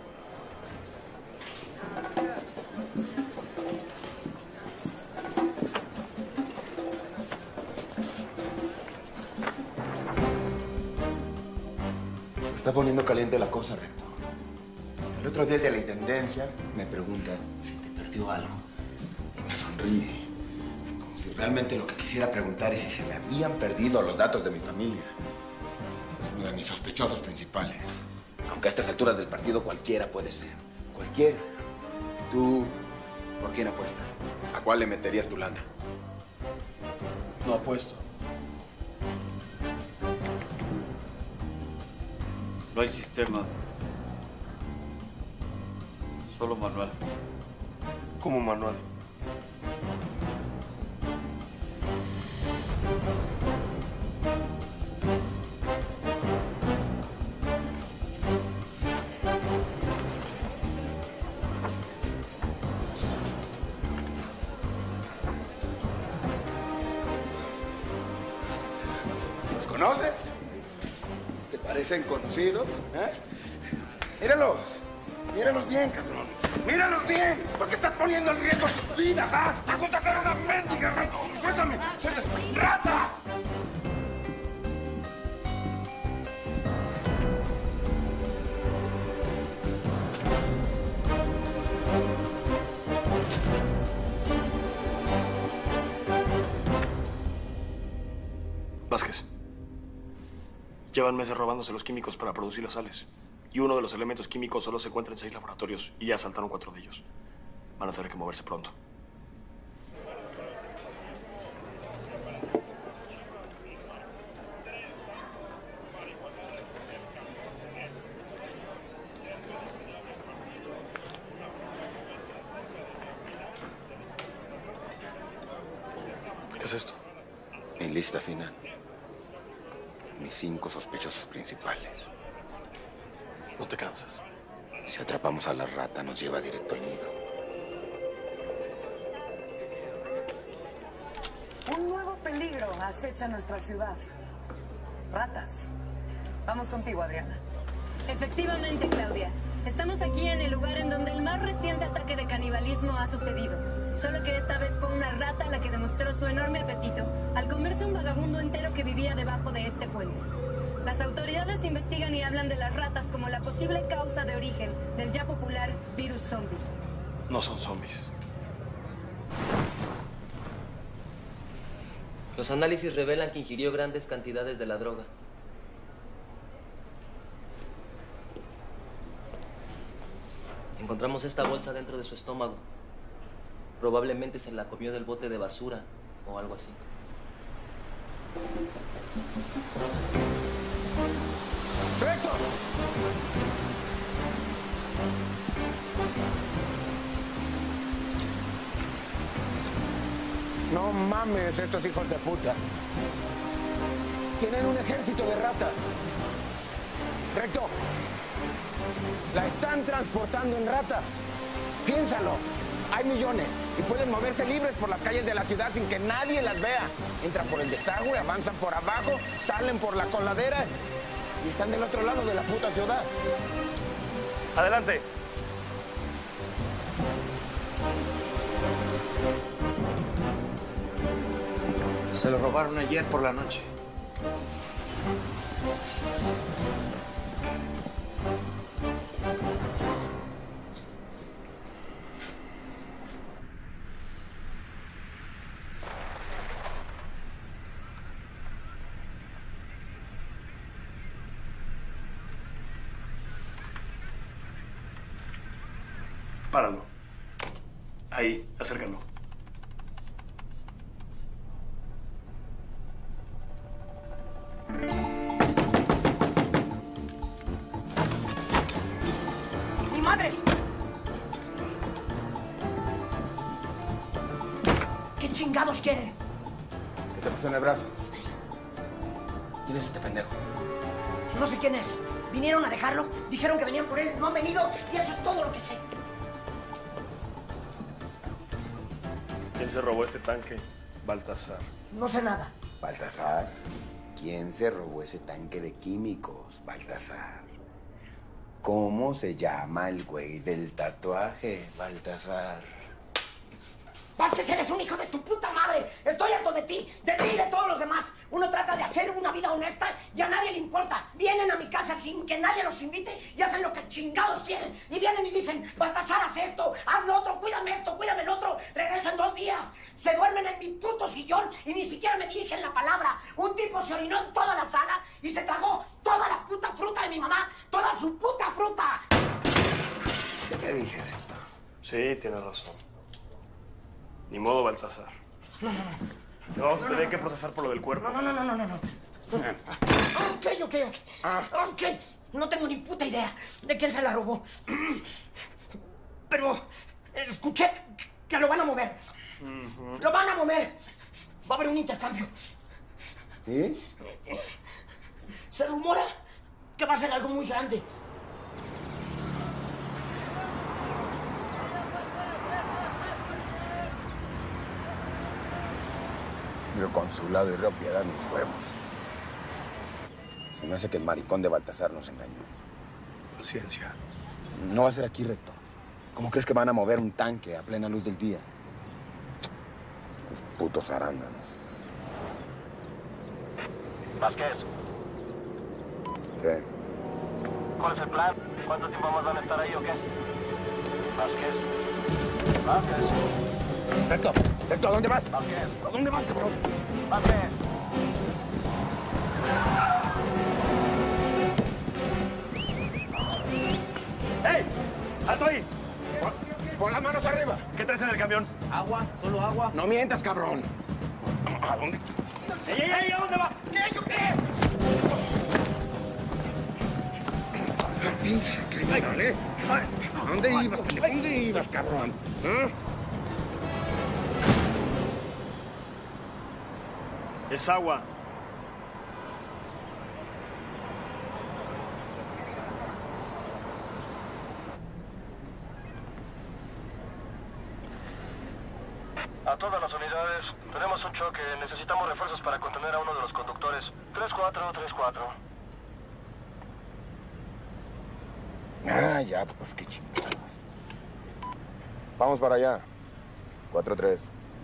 Se está poniendo caliente la cosa, Recto. El otro día de la intendencia me pregunta si te perdió algo. Y me sonríe. Como si realmente lo que quisiera preguntar es si se me habían perdido los datos de mi familia. Es uno de mis sospechosos principales. Aunque a estas alturas del partido cualquiera puede ser. Cualquiera. ¿Tú por quién apuestas? ¿A cuál le meterías tu lana? No apuesto. No hay sistema. Solo manual. ¿Cómo manual? ¿Los conoces? ¿Te parecen conocidos? ¿Eh? Míralos. Míralos bien, cabrón. ¡Míralos bien! Porque estás poniendo en riesgo sus vidas, ¿ah? ¡Resulta ser una mendiga, Recto! ¡Suéltame! ¡Suéltame! ¡Rata! Llevan meses robándose los químicos para producir las sales. Y uno de los elementos químicos solo se encuentra en 6 laboratorios y ya asaltaron 4 de ellos. Van a tener que moverse pronto. ¿Qué es esto? Mi lista final. Mis 5 sospechosos principales. ¿No te cansas? Si atrapamos a la rata, nos lleva directo al nido. Un nuevo peligro acecha nuestra ciudad. Ratas. Vamos contigo, Adriana. Efectivamente, Claudia. Estamos aquí en el lugar en donde el más reciente ataque de canibalismo ha sucedido. Solo que esta vez fue una rata la que demostró su enorme apetito al comerse un vagabundo entero que vivía debajo de este puente. Las autoridades investigan y hablan de las ratas como la posible causa de origen del ya popular virus zombie. No son zombies. Los análisis revelan que ingirió grandes cantidades de la droga. Encontramos esta bolsa dentro de su estómago. Probablemente se la comió del bote de basura o algo así. ¡Recto! No mames, estos hijos de puta. Tienen un ejército de ratas. Recto. La están transportando en ratas. Piénsalo. Hay millones y pueden moverse libres por las calles de la ciudad sin que nadie las vea. Entran por el desagüe, avanzan por abajo, salen por la coladera y están del otro lado de la puta ciudad. Adelante. Se lo robaron ayer por la noche. Páralo. Ahí, acércalo. ¡Ni madres! ¿Qué chingados quieren? ¿Qué te pasó en el brazo? ¿Quién es este pendejo? No sé quién es. Vinieron a dejarlo, dijeron que venían por él, no han venido y eso es todo lo que sé. ¿Quién se robó este tanque? Baltasar. No sé nada. Baltasar. ¿Quién se robó ese tanque de químicos, Baltasar? ¿Cómo se llama el güey del tatuaje, Baltasar? Vázquez, eres un hijo de tu puta madre. Estoy harto de ti y de todos los demás. Uno trata de hacer una vida honesta y a nadie le importa. Vienen a mi casa sin que nadie los invite y hacen lo que chingados quieren. Y vienen y dicen, Baltasar, haz esto, haz lo otro, cuídame esto, cuídame el otro. Regreso en 2 días. Se duermen en mi puto sillón y ni siquiera me dirigen la palabra. Un tipo se orinó en toda la sala y se tragó toda la puta fruta de mi mamá. Toda su puta fruta. ¿Qué te dije de esto? Sí, tienes razón. Ni modo, Baltasar. No. Te vamos a tener que procesar por lo del cuerpo. No. Ok. No tengo ni puta idea de quién se la robó. Pero escuché que lo van a mover. Lo van a mover. Va a haber un intercambio. ¿Y? Se rumora que va a ser algo muy grande. Río Consulado y Río Piedad, mis huevos. Se me hace que el maricón de Baltasar nos engañó. Paciencia. No va a ser aquí, Recto. ¿Cómo crees que van a mover un tanque a plena luz del día? Los putos arándanos. Vázquez, Sí. ¿cuál es el plan? ¿Cuánto tiempo más van a estar ahí o qué? Vázquez. Recto, ¿a dónde vas? Vázquez. ¿A dónde vas, cabrón? Vázquez. ¡Alto ahí! Pon las manos arriba. ¿Qué traes en el camión? Agua, solo agua. No mientas, cabrón. ¿A dónde? ¡Ey! ¿A dónde vas? ¿Qué? ¿Yo qué? Pinche criminal, ¿eh? ¿A dónde ibas, pendejo? ¿A dónde ibas, cabrón? ¿Ah? Es agua. A todas las unidades, tenemos un choque. Necesitamos refuerzos para contener a uno de los conductores. 3434. Ah, ya, pues qué chingados. Vamos para allá. 4-3.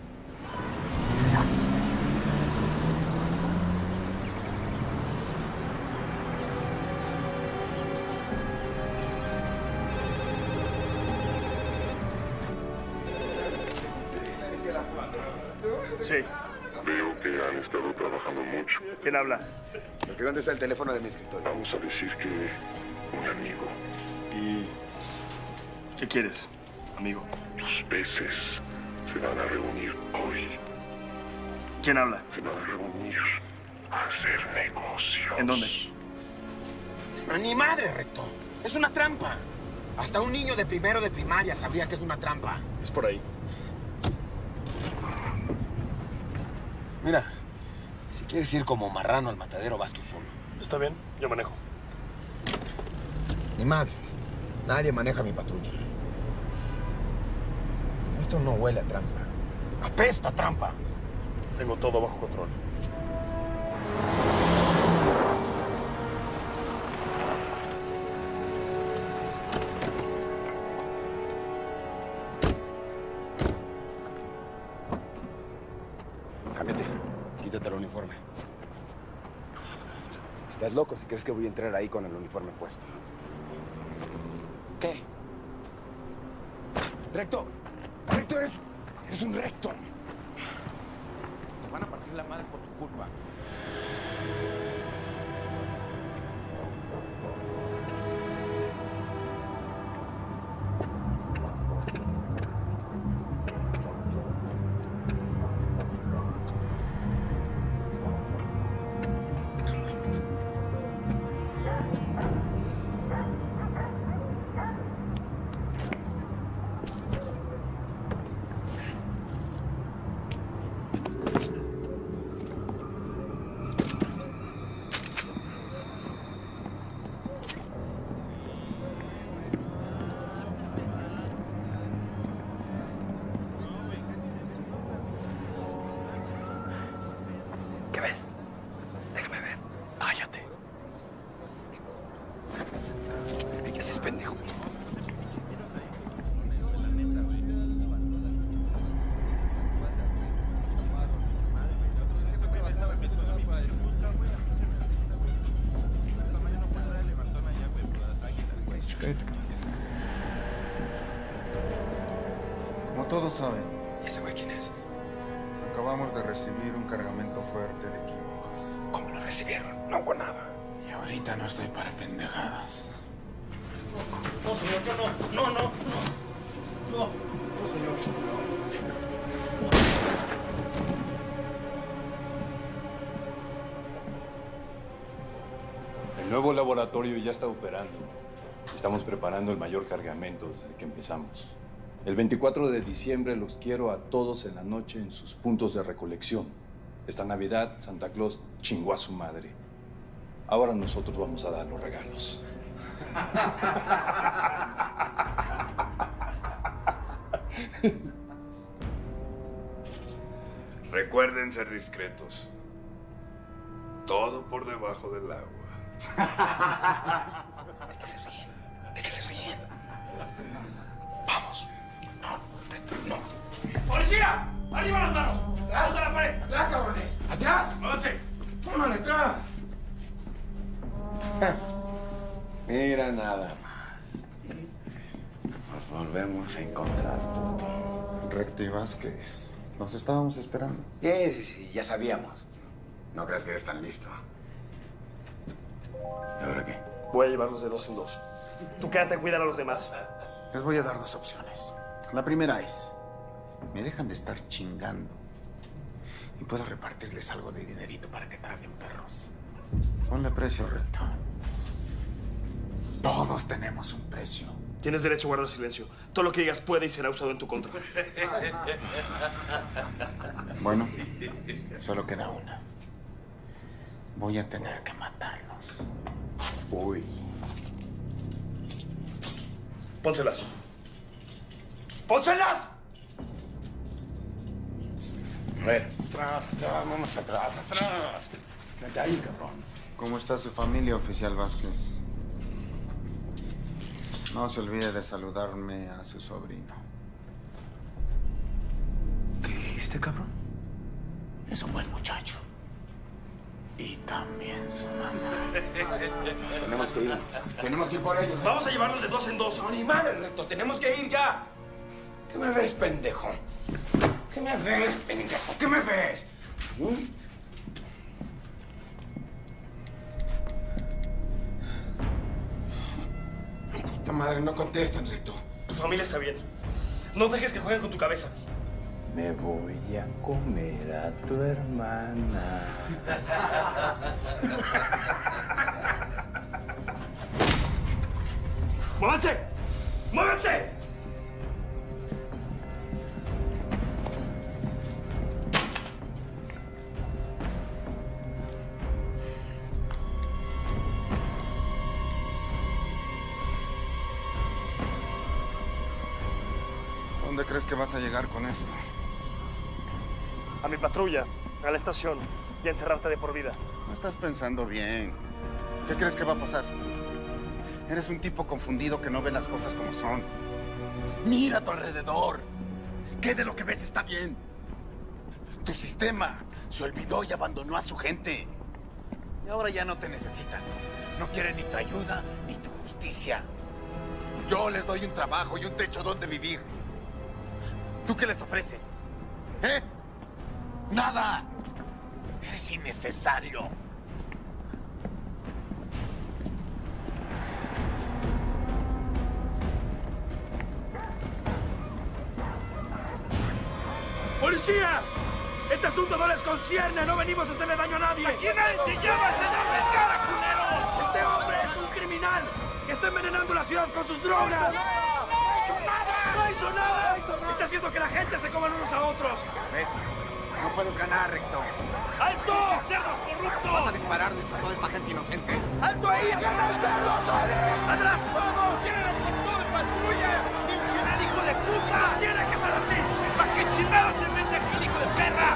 Sí. Veo que han estado trabajando mucho. ¿Quién habla? ¿Dónde está el teléfono de mi escritorio? Vamos a decir que un amigo. ¿Y qué quieres, amigo? Los peces se van a reunir hoy. ¿Quién habla? Se van a reunir a hacer negocios. ¿En dónde? ¡Ni madre, Recto! ¡Es una trampa! Hasta un niño de primero de primaria sabría que es una trampa. Es por ahí. Mira, si quieres ir como marrano al matadero, vas tú solo. Está bien, yo manejo. Ni madres. Nadie maneja mi patrulla. Esto no huele a trampa. ¡Apesta a trampa! Tengo todo bajo control. Cámbiate. Quítate el uniforme. Estás loco si crees que voy a entrar ahí con el uniforme puesto. ¿Qué? ¡Recto! ¡Recto, eres un recto! Nos van a partir la madre por tu culpa. ¿Qué ves? Déjame ver. Cállate. ¿Qué haces, pendejo? Como todos saben, ¿Y ese güey quién es? acabamos de recibir un cargamento fuerte de químicos. ¿Cómo lo recibieron? No hubo nada. Y ahorita no estoy para pendejadas. No, señor, yo no. No, señor. El nuevo laboratorio ya está operando. Estamos preparando el mayor cargamento desde que empezamos. El 24 de diciembre los quiero a todos en la noche en sus puntos de recolección. Esta Navidad, Santa Claus chingó a su madre. Ahora nosotros vamos a dar los regalos. Recuerden ser discretos. Todo por debajo del agua. ¿De qué se ríen? ¿De qué se ríen? Vamos. No. ¡Policía! ¡Arriba las manos! ¡Vamos a la pared! ¡Atrás, cabrones! ¡Atrás! ¡Muévanse! ¡Tómale atrás! Mira nada más. Nos volvemos a encontrar, puto. Recto y Vázquez, nos estábamos esperando. Sí, ya sabíamos. No creas que eres tan listo. ¿Y ahora qué? Voy a llevarlos de dos en dos. Tú quédate a cuidar a los demás. Les voy a dar dos opciones. La primera es, me dejan de estar chingando y puedo repartirles algo de dinerito para que traguen perros. Ponle precio, Recto. Todos tenemos un precio. Tienes derecho a guardar silencio. Todo lo que digas puede y será usado en tu contra. Bueno, solo queda una. Voy a tener que matarlos. Uy. Pónselas. ¡Pónselas! A ver. Atrás, vamos atrás. Vete ahí, cabrón. ¿Cómo está su familia, oficial Vázquez? No se olvide de saludarme a su sobrino. ¿Qué dijiste, cabrón? Es un buen muchacho. Y también su mamá. Tenemos que irnos. Tenemos que ir por ellos. Vamos a llevarlos de dos en dos. No, ni madre, Recto. Tenemos que ir ya. ¿Qué me ves, pendejo? ¿Qué me ves, pendejo? ¿Qué me ves? Puta madre, no contestan, Recto. Tu familia está bien. No dejes que jueguen con tu cabeza. Me voy a comer a tu hermana. ¡Muévanse! ¡Muévete! ¿Dónde crees que vas a llegar con esto? A mi patrulla, a la estación y a encerrarte de por vida. No estás pensando bien. ¿Qué crees que va a pasar? Eres un tipo confundido que no ve las cosas como son. Mira a tu alrededor. ¿Qué de lo que ves está bien? Tu sistema se olvidó y abandonó a su gente. Y ahora ya no te necesitan. No quieren ni tu ayuda ni tu justicia. Yo les doy un trabajo y un techo donde vivir. ¿Tú qué les ofreces? ¿Eh? ¡Nada! Eres innecesario. ¡Policía! Este asunto no les concierne. No venimos a hacerle daño a nadie. ¡Aquí nadie se llama el señor Vergara, culeros! Este hombre es un criminal que está envenenando la ciudad con sus drogas. ¡No hizo nada! ¡No hizo nada! Está haciendo que la gente se coman unos a otros. ¿Ves? No puedes ganar, Recto. ¡Alto! ¡Cerdos corruptos! ¿Vas a dispararles a toda esta gente inocente? ¡Alto ahí! ¡Agarra cerdos! ¡Atrás todos! ¡Llévenlo con todo en patrulla! ¡Pinche hijo de puta! ¡Tiene que ser así! ¿Para qué chingados se mete aquí el hijo de perra?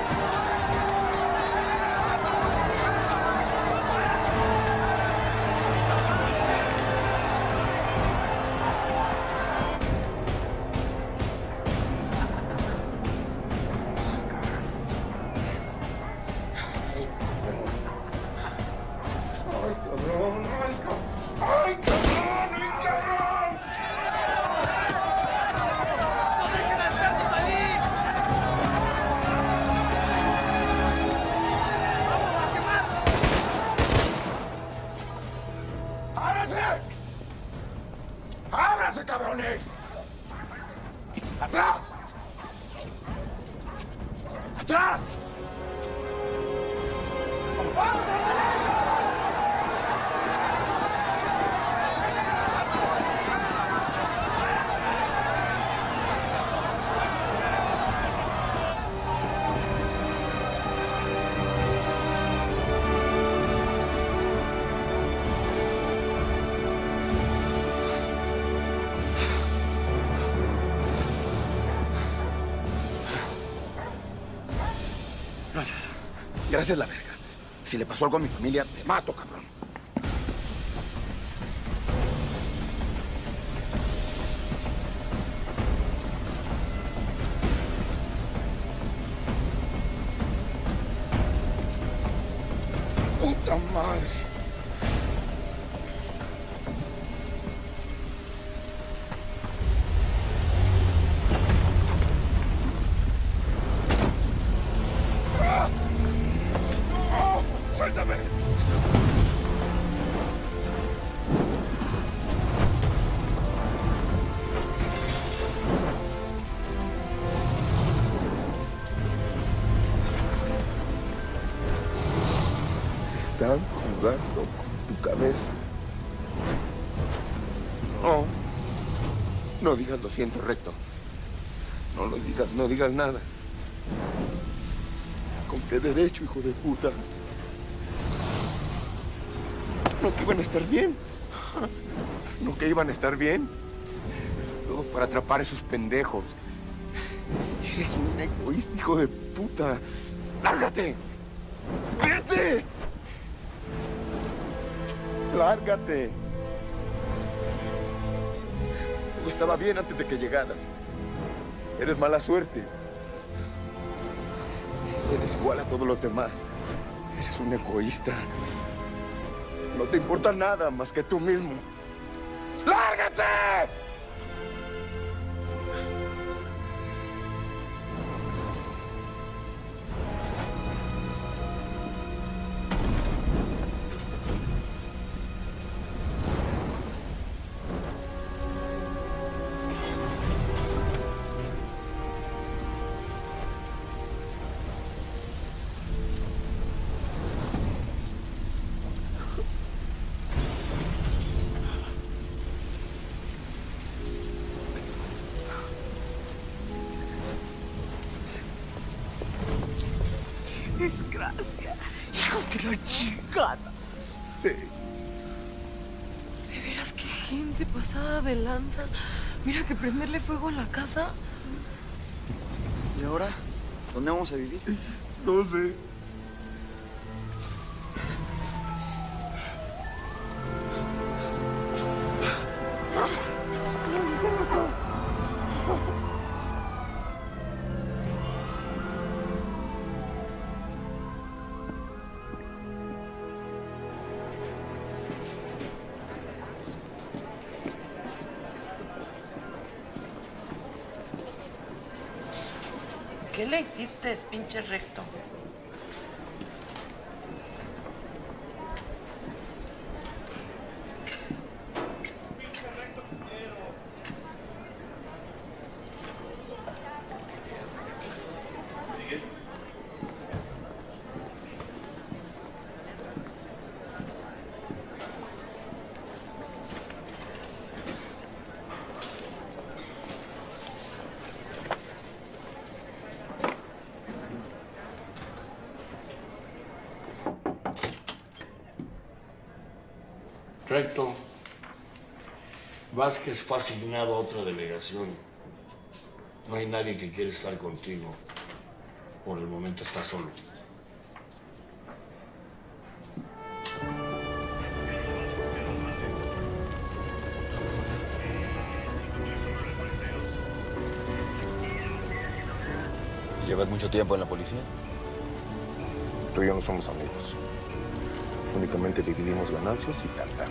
¡Ábranse, cabrones! ¡Atrás! ¡Atrás! Gracias. Gracias, la verga. Si le pasó algo a mi familia, te mato, cabrón. ¡Puta madre! ¡Suéltame! jugando con tu cabeza. No. No digas lo siento, Recto. No lo digas, no digas nada. ¿Con qué derecho, hijo de puta? No que iban a estar bien. No que iban a estar bien. Todo para atrapar a esos pendejos. Eres un egoísta, hijo de puta. ¡Lárgate! ¡Vete! ¡Lárgate! Todo estaba bien antes de que llegaras. Eres mala suerte. Eres igual a todos los demás. Eres un egoísta. No te importa nada más que tú mismo. ¡Lárgate! Desgracia. Hijos de la chingada. Sí. De veras, qué gente pasada de lanza. Mira que prenderle fuego a la casa. ¿Y ahora? ¿Dónde vamos a vivir? No sé. ¿Qué le hiciste, pinche Recto? Recto. Vázquez fue asignado a otra delegación. No hay nadie que quiera estar contigo. Por el momento está solo. ¿Llevas mucho tiempo en la policía? Tú y yo no somos amigos. Únicamente dividimos ganancias y tanta.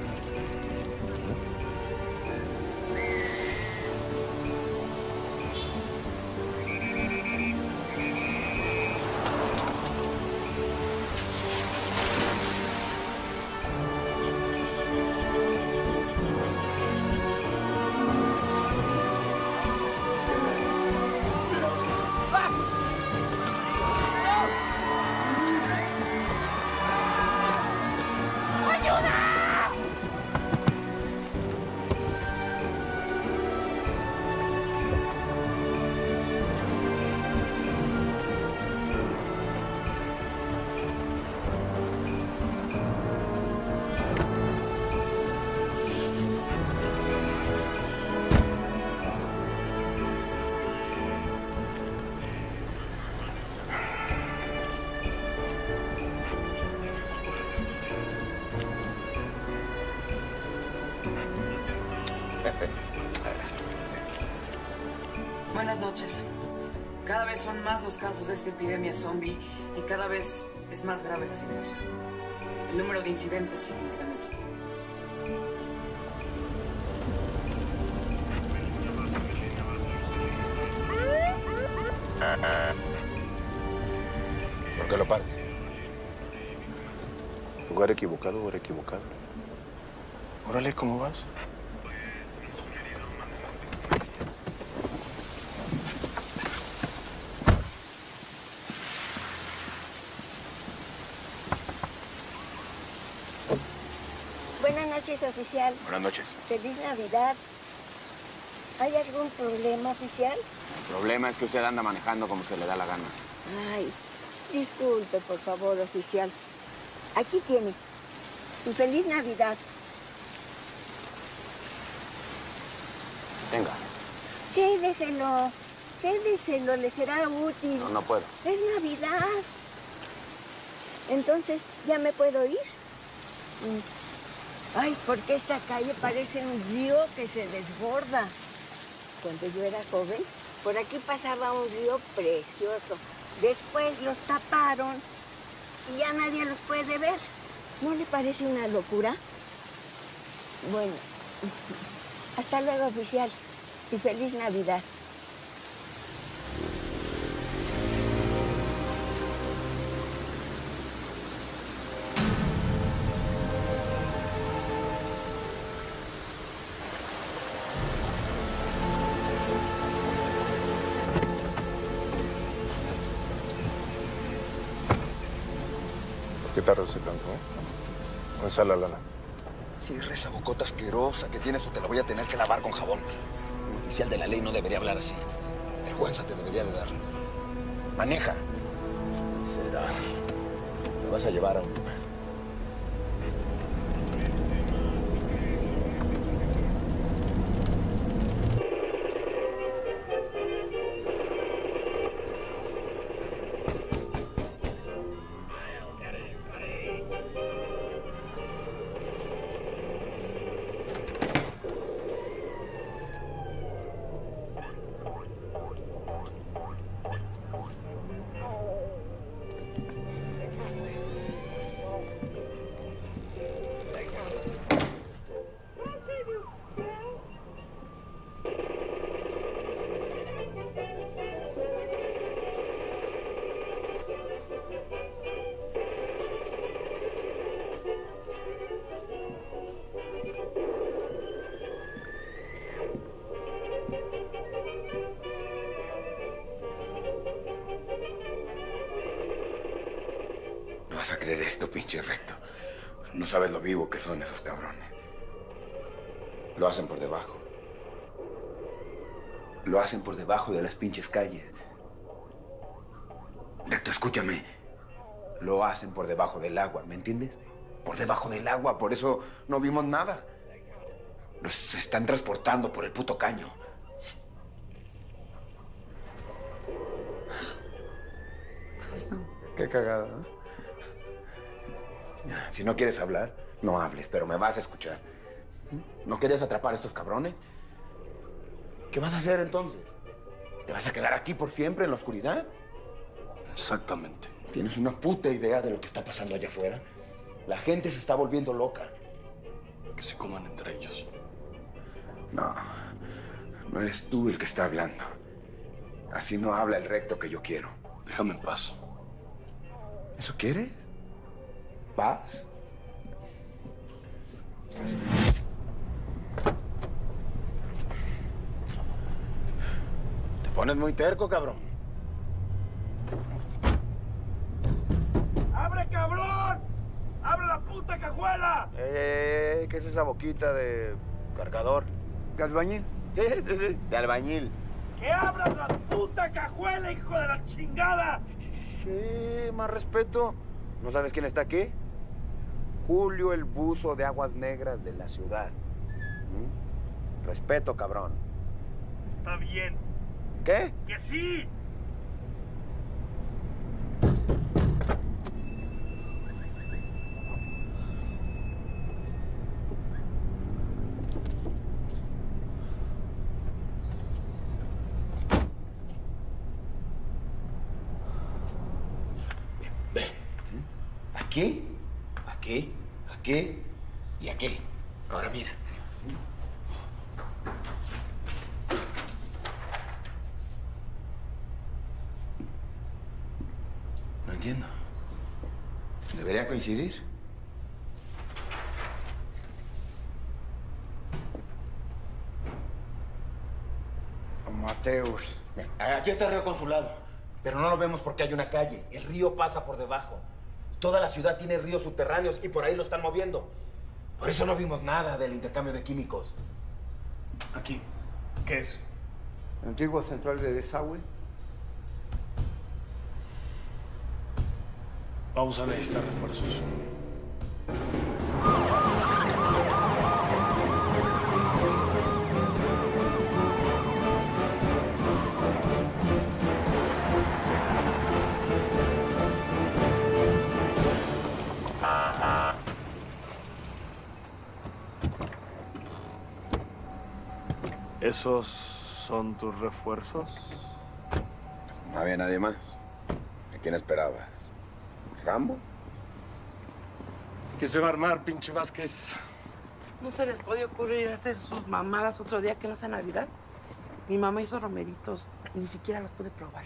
Buenas noches. Cada vez son más los casos de esta epidemia zombie y cada vez es más grave la situación. El número de incidentes sigue incrementando. ¿Por qué lo paras? ¿Lugar equivocado, hora equivocada? Órale, ¿cómo vas? noches, oficial. Buenas noches. Feliz Navidad. ¿Hay algún problema, oficial? El problema es que usted anda manejando como se le da la gana. Ay, disculpe, por favor, oficial. Aquí tiene. Y feliz Navidad. Venga. Quédeselo. Quédeselo, le será útil. No, no puedo. Es Navidad. Entonces, ¿ya me puedo ir? Ay, porque esta calle parece un río que se desborda. Cuando yo era joven, por aquí pasaba un río precioso. Después los taparon y ya nadie los puede ver. ¿No le parece una locura? Bueno, hasta luego, oficial. Y feliz Navidad. ¿Qué tardas ese tanto? ¿Dónde está la lana? Cierra esa bocota asquerosa que tienes o te la voy a tener que lavar con jabón. Un oficial de la ley no debería hablar así. Vergüenza te debería de dar. Maneja. ¿Qué será? Me vas a llevar a un lugar. No vas a creer esto, pinche recto. No sabes lo vivo que son esos cabrones. Lo hacen por debajo. Lo hacen por debajo de las pinches calles. Recto, escúchame. Lo hacen por debajo del agua, ¿me entiendes? Por debajo del agua, por eso no vimos nada. Los están transportando por el puto caño. Qué cagada, ¿no? Si no quieres hablar, no hables, pero me vas a escuchar. ¿No quieres atrapar a estos cabrones? ¿Qué vas a hacer entonces? ¿Te vas a quedar aquí por siempre en la oscuridad? Exactamente. ¿Tienes una puta idea de lo que está pasando allá afuera? La gente se está volviendo loca. Que se coman entre ellos. No, no eres tú el que está hablando. Así no habla el recto que yo quiero. Déjame en paz. ¿Eso quieres? ¿Paz? Te pones muy terco, cabrón. ¡Abre, cabrón! ¡Abre la puta cajuela! ¿Qué es esa boquita de cargador? ¿De albañil? Sí, de albañil. ¡Que abras la puta cajuela, hijo de la chingada! Sí, más respeto. ¿No sabes quién está aquí? Julio, el buzo de aguas negras de la ciudad. Respeto, cabrón. Está bien. ¿Qué? ¡Que sí! Aquí, aquí, aquí y aquí. Ahora mira. No entiendo. ¿Debería coincidir? Mateus. Aquí está el río Consulado, pero no lo vemos porque hay una calle. El río pasa por debajo. Toda la ciudad tiene ríos subterráneos y por ahí lo están moviendo. Por eso no vimos nada del intercambio de químicos. Aquí. ¿Qué es? Antigua central de desagüe. Vamos a necesitar refuerzos. ¿Esos son tus refuerzos? No había nadie más. ¿A quién esperabas? ¿Rambo? ¿Qué se va a armar, pinche Vázquez? ¿No se les puede ocurrir hacer sus mamadas otro día que no sea Navidad? Mi mamá hizo romeritos y ni siquiera los pude probar.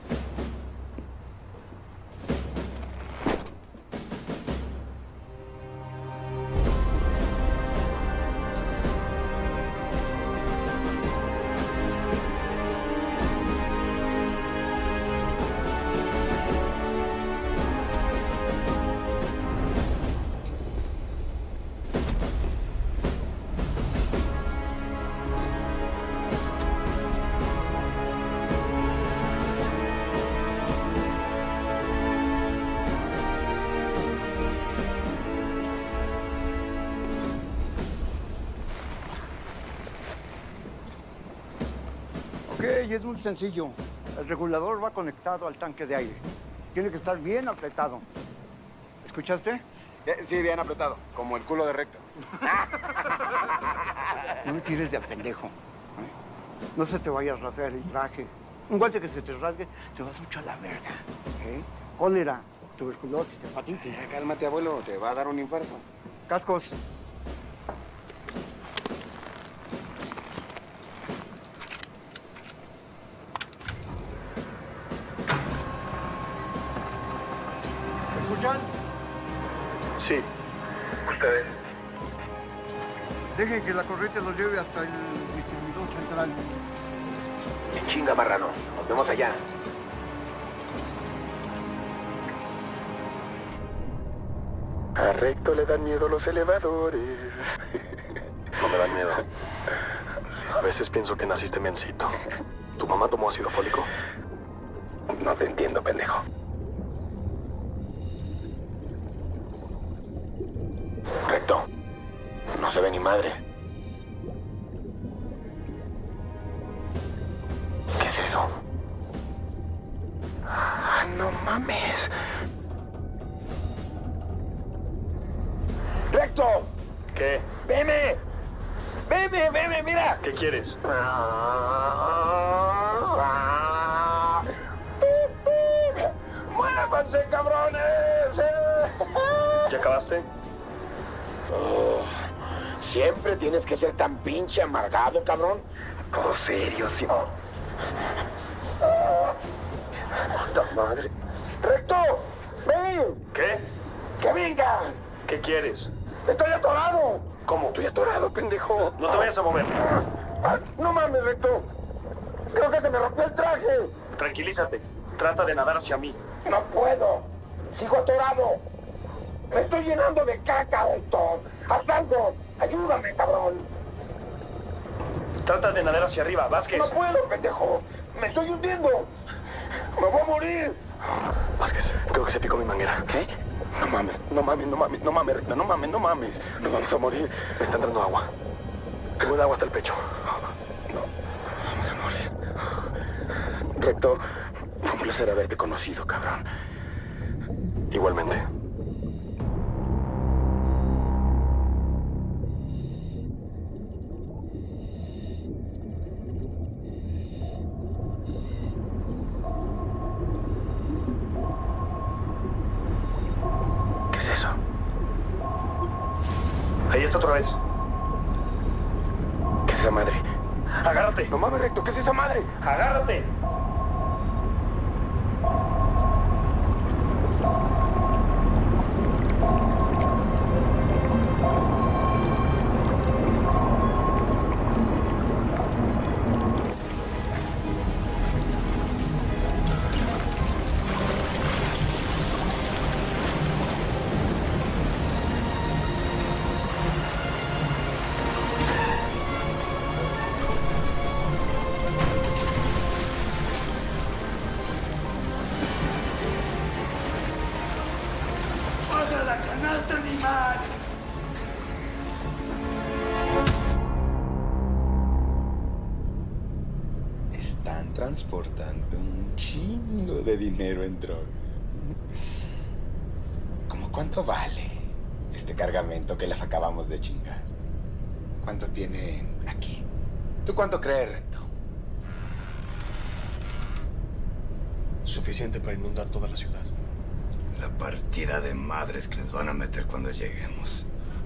Ok, es muy sencillo. El regulador va conectado al tanque de aire. Tiene que estar bien apretado. ¿Escuchaste? Sí, bien apretado, como el culo de Recto. No me tires de a pendejo. No se te vaya a rasgar el traje. Un golpe que se te rasgue, te vas mucho a la verga. Cólera, tuberculosis, hepatitis. Cálmate, abuelo, te va a dar un infarto. Cascos. ¿Escuchan? Sí. Ustedes. Dejen que la corriente los lleve hasta el distribuidor central. En chinga, marrano. Nos vemos allá. A Recto le dan miedo los elevadores. No me dan miedo. A veces pienso que naciste mencito. ¿Tu mamá tomó ácido fólico? No te entiendo, pendejo. Recto. No se ve ni madre. ¿Qué es eso? Ah, no mames. ¡Recto! ¿Qué? ¡Veme! ¡Veme, veme, mira! ¿Qué quieres? ¡Muévanse, cabrones! ¿Ya acabaste? Oh, ¿siempre tienes que ser tan pinche amargado, cabrón? Todo serio, sí. ¡Puta madre! ¡Recto! ¡Ven! ¿Qué? ¡Que vengas! ¿Qué quieres? ¡Estoy atorado! ¿Cómo? Estoy atorado, pendejo. No te vayas a mover. ¡No mames, Recto! ¡Creo que se me rompió el traje! Tranquilízate. Trata de nadar hacia mí. ¡No puedo! ¡Sigo atorado! ¡Me estoy llenando de caca, Recto! ¡Haz algo! ¡Ayúdame, cabrón! Trata de nadar hacia arriba, Vázquez. ¡No puedo, pendejo! ¡Me estoy hundiendo! ¡Me voy a morir! Vázquez, creo que se picó mi manguera. ¿Qué? No mames, no mames, no mames, no mames, Recto, no mames, no mames. Nos vamos a morir. Me está entrando agua. Tengo de agua hasta el pecho. No, vamos a morir. Recto, fue un placer haberte conocido, cabrón. Igualmente. ¿Qué es eso? Ahí está otra vez. ¿Qué es esa madre? ¡Agárrate! No mames, Recto, ¿qué es esa madre? ¡Agárrate! transportando un chingo de dinero en droga. ¿Cómo cuánto vale este cargamento que les acabamos de chingar? ¿Cuánto tienen aquí? ¿Tú cuánto crees, Recto? Suficiente para inundar toda la ciudad. La partida de madres que les van a meter cuando lleguemos.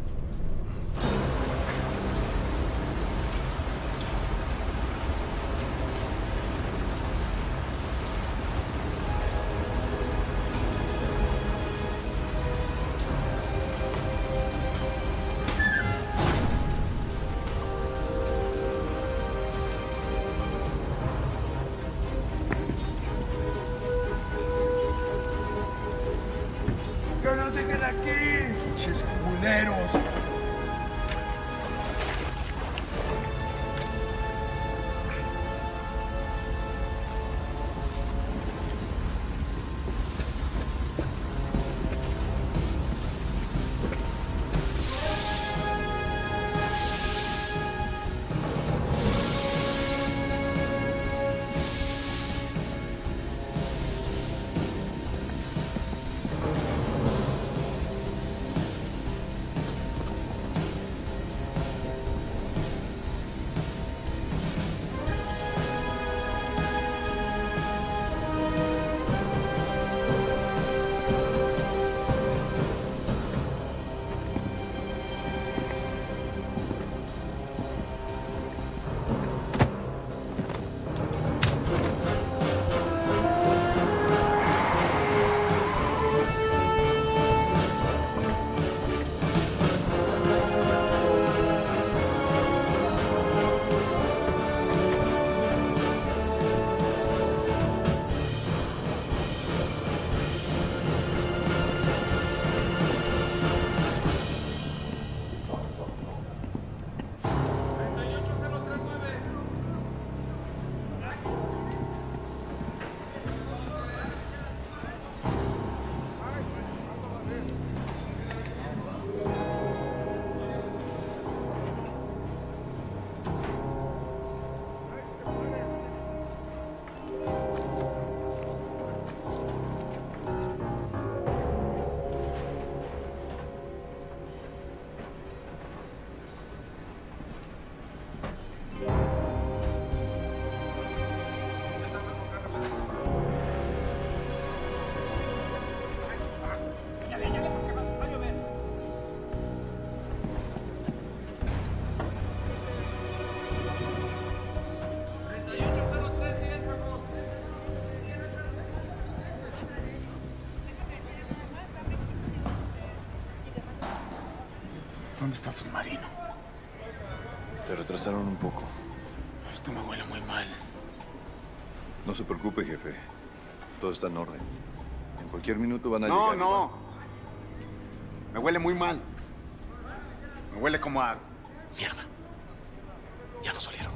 ¡Que nos dejen aquí! ¡Pinches culeros! ¿Dónde está el submarino? Se retrasaron un poco. Esto me huele muy mal. No se preocupe, jefe. Todo está en orden. En cualquier minuto van a No, llegar. no. Me huele muy mal. Me huele como a... Mierda. Ya nos olieron.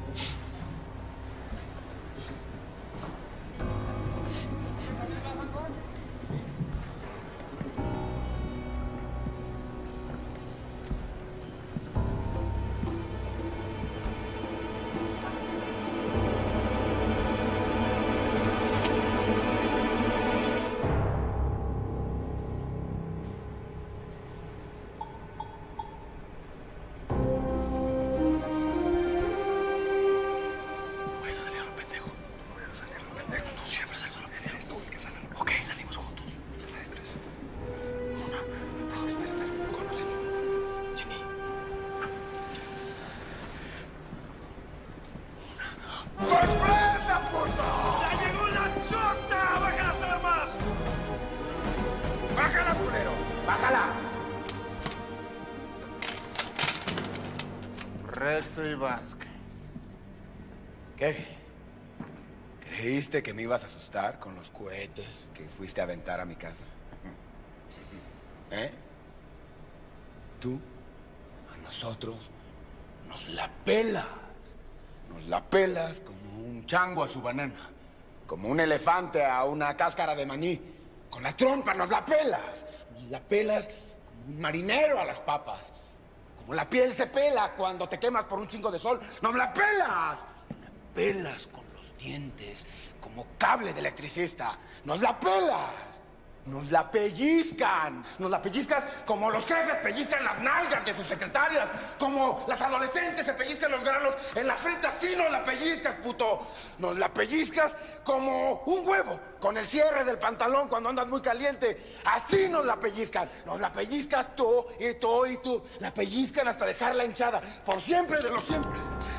¡Sorpresa, puto! ¡Ya llegó la chota! ¡Baja las armas! ¡Bájala, culero! ¡Bájala! Recto y Vázquez. ¿Qué? ¿Creíste que me ibas a asustar con los cohetes que fuiste a aventar a mi casa? ¿Eh? Tú, a nosotros, nos la pelas. Nos la pelas como un chango a su banana. Como un elefante a una cáscara de maní. Con la trompa nos la pelas. Nos la pelas como un marinero a las papas. Como la piel se pela cuando te quemas por un chingo de sol. ¡Nos la pelas! La pelas con los los dientes como cable de electricista. ¡Nos la pelas! ¡Nos la pellizcan! ¡Nos la pellizcas como los jefes pellizcan las nalgas de sus secretarias! ¡Como las adolescentes se pellizcan los granos en la frente! ¡Así nos la pellizcas, puto! ¡Nos la pellizcas como un huevo con el cierre del pantalón cuando andas muy caliente! ¡Así nos la pellizcan! ¡Nos la pellizcas tú y tú y tú! ¡La pellizcan hasta dejarla hinchada! ¡Por siempre de los siempre!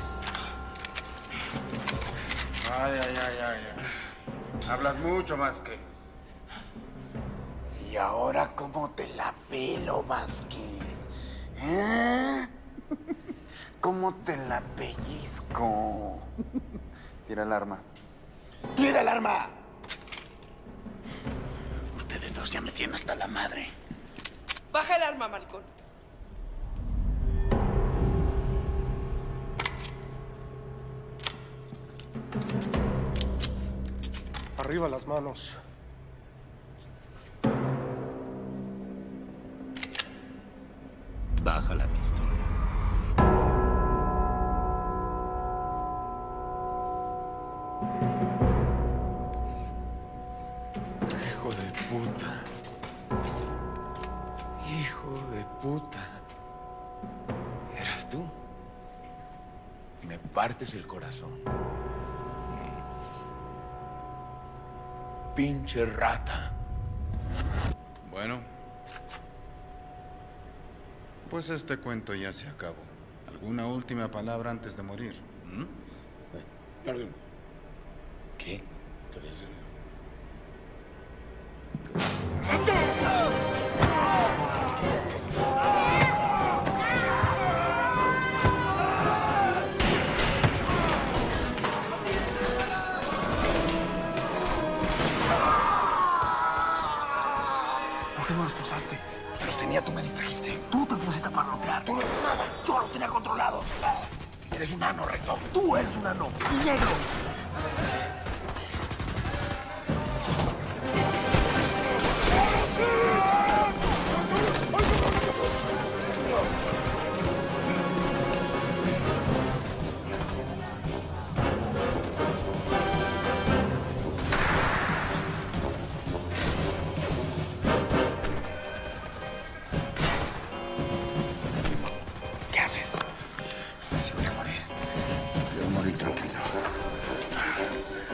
Ay. Hablas mucho, Vázquez. ¿Y ahora cómo te la pelo, Vázquez? ¿Eh? ¿Cómo te la pellizco? Tira el arma. ¡Tira el arma! Ustedes dos ya me tienen hasta la madre. Baja el arma, maricón. Arriba las manos. Baja la pistola. Hijo de puta. Hijo de puta. ¿Eras tú? Me partes el corazón. Pinche rata. Bueno, pues este cuento ya se acabó. ¿Alguna última palabra antes de morir? ¿Qué? ¿Por qué no los posaste? Te los tenía, tú me distrajiste. Tú te pusiste a parlotear. Tú no eres nada. Yo los tenía controlados. Eres un nano, Recto. Tú eres un nano. Negro. ¿Qué haces? Si voy a morir. Quiero morir tranquilo.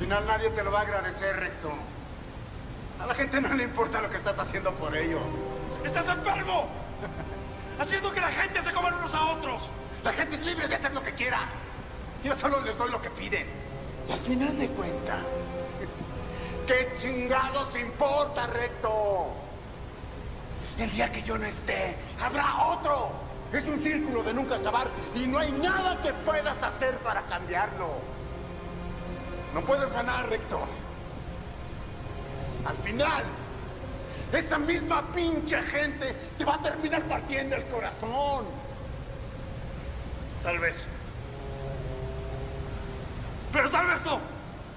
final nadie te lo va a agradecer, Recto. A la gente no le importa lo que estás haciendo por ellos. ¡Estás enfermo! Haciendo que la gente se coman unos a otros. La gente es libre de hacer lo que quiera. Yo solo les doy lo que piden. Y al final de cuentas, ¿qué chingados importa, Recto? El día que yo no esté, habrá otro. Es un círculo de nunca acabar y no hay nada que puedas hacer para cambiarlo. No puedes ganar, Recto. Al final, esa misma pinche gente te va a terminar partiendo el corazón. Tal vez. Pero tal vez no.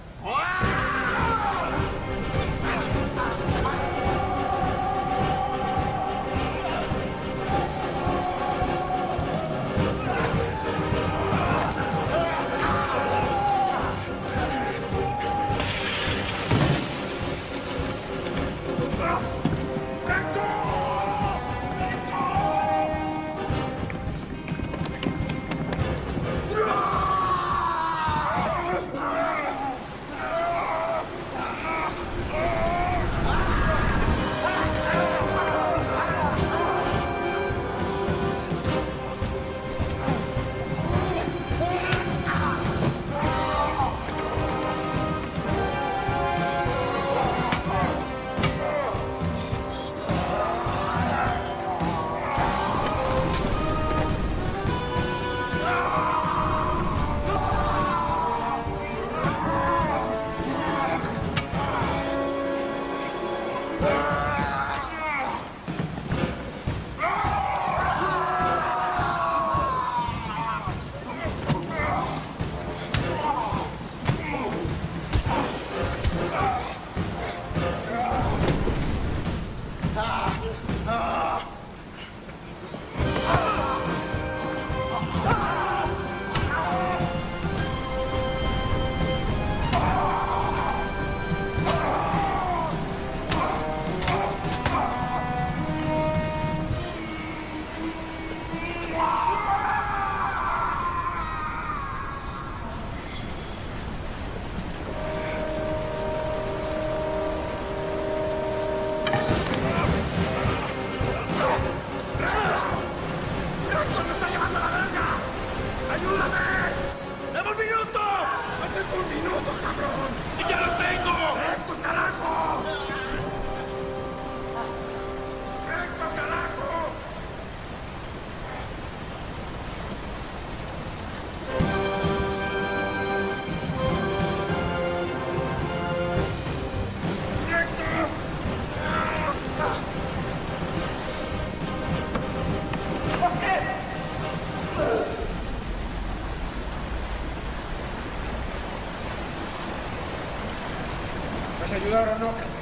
¿Vas a ayudar o no, cabrón?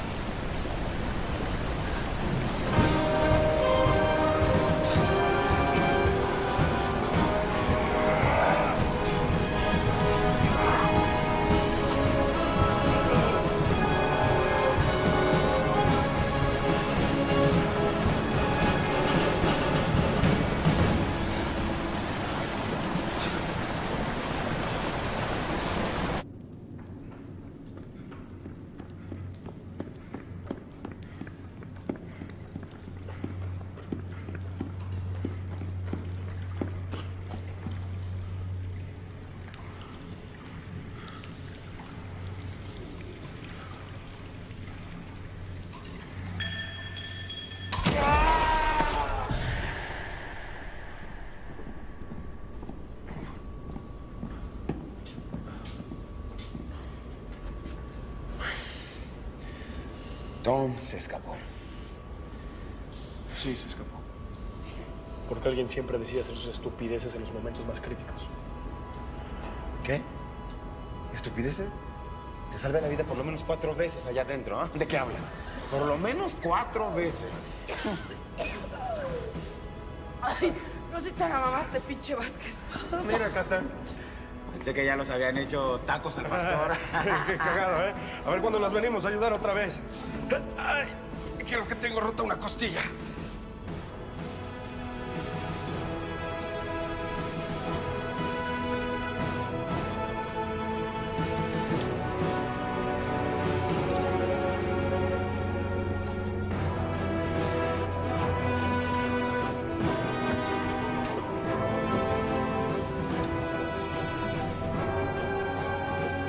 Tom se escapó. Sí, se escapó. Porque alguien siempre decide hacer sus estupideces en los momentos más críticos. ¿Qué? ¿Estupideces? Te salvé la vida por lo menos 4 veces allá adentro, ¿ah? ¿De qué hablas? Por lo menos 4 veces. Ay, no sé, te la mamaste, pinche Vázquez. Mira, acá están. Pensé que ya los habían hecho tacos al pastor. Qué cagado, ¿eh? A ver cuándo las venimos a ayudar otra vez. Ay, creo que tengo rota una costilla.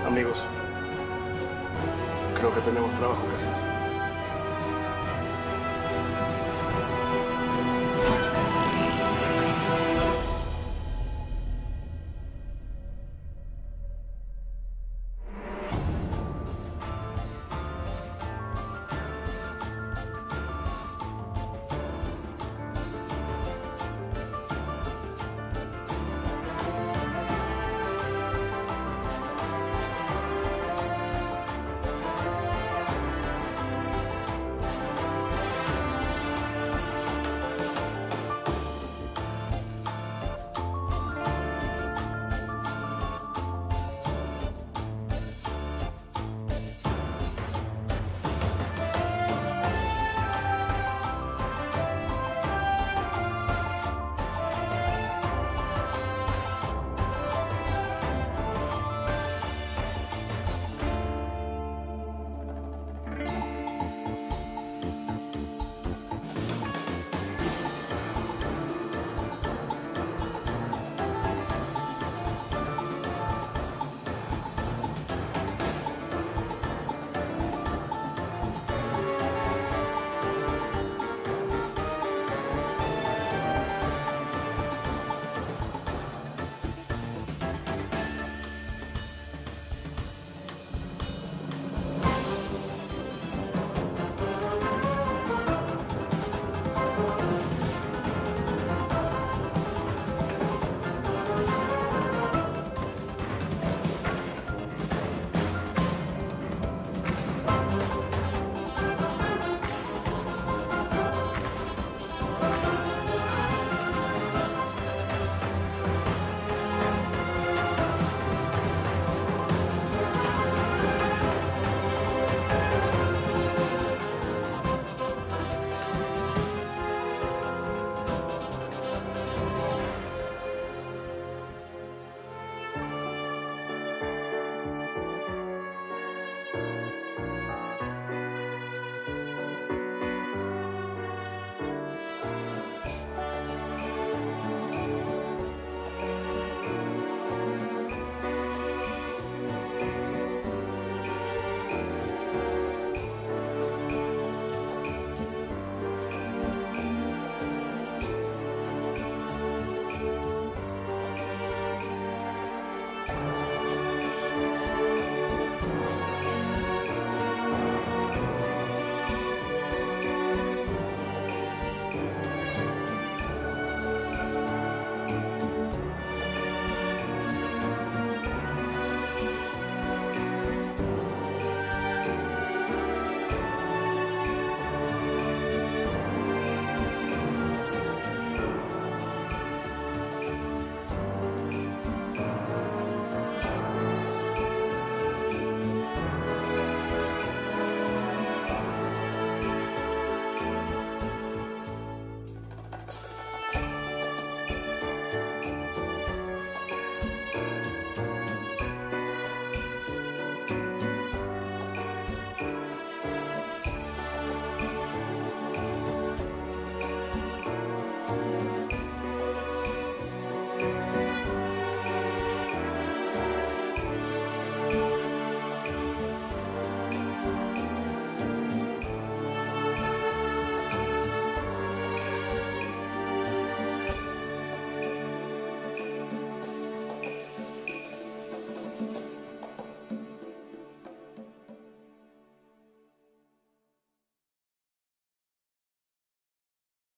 Amigos, creo que tenemos trabajo que hacer.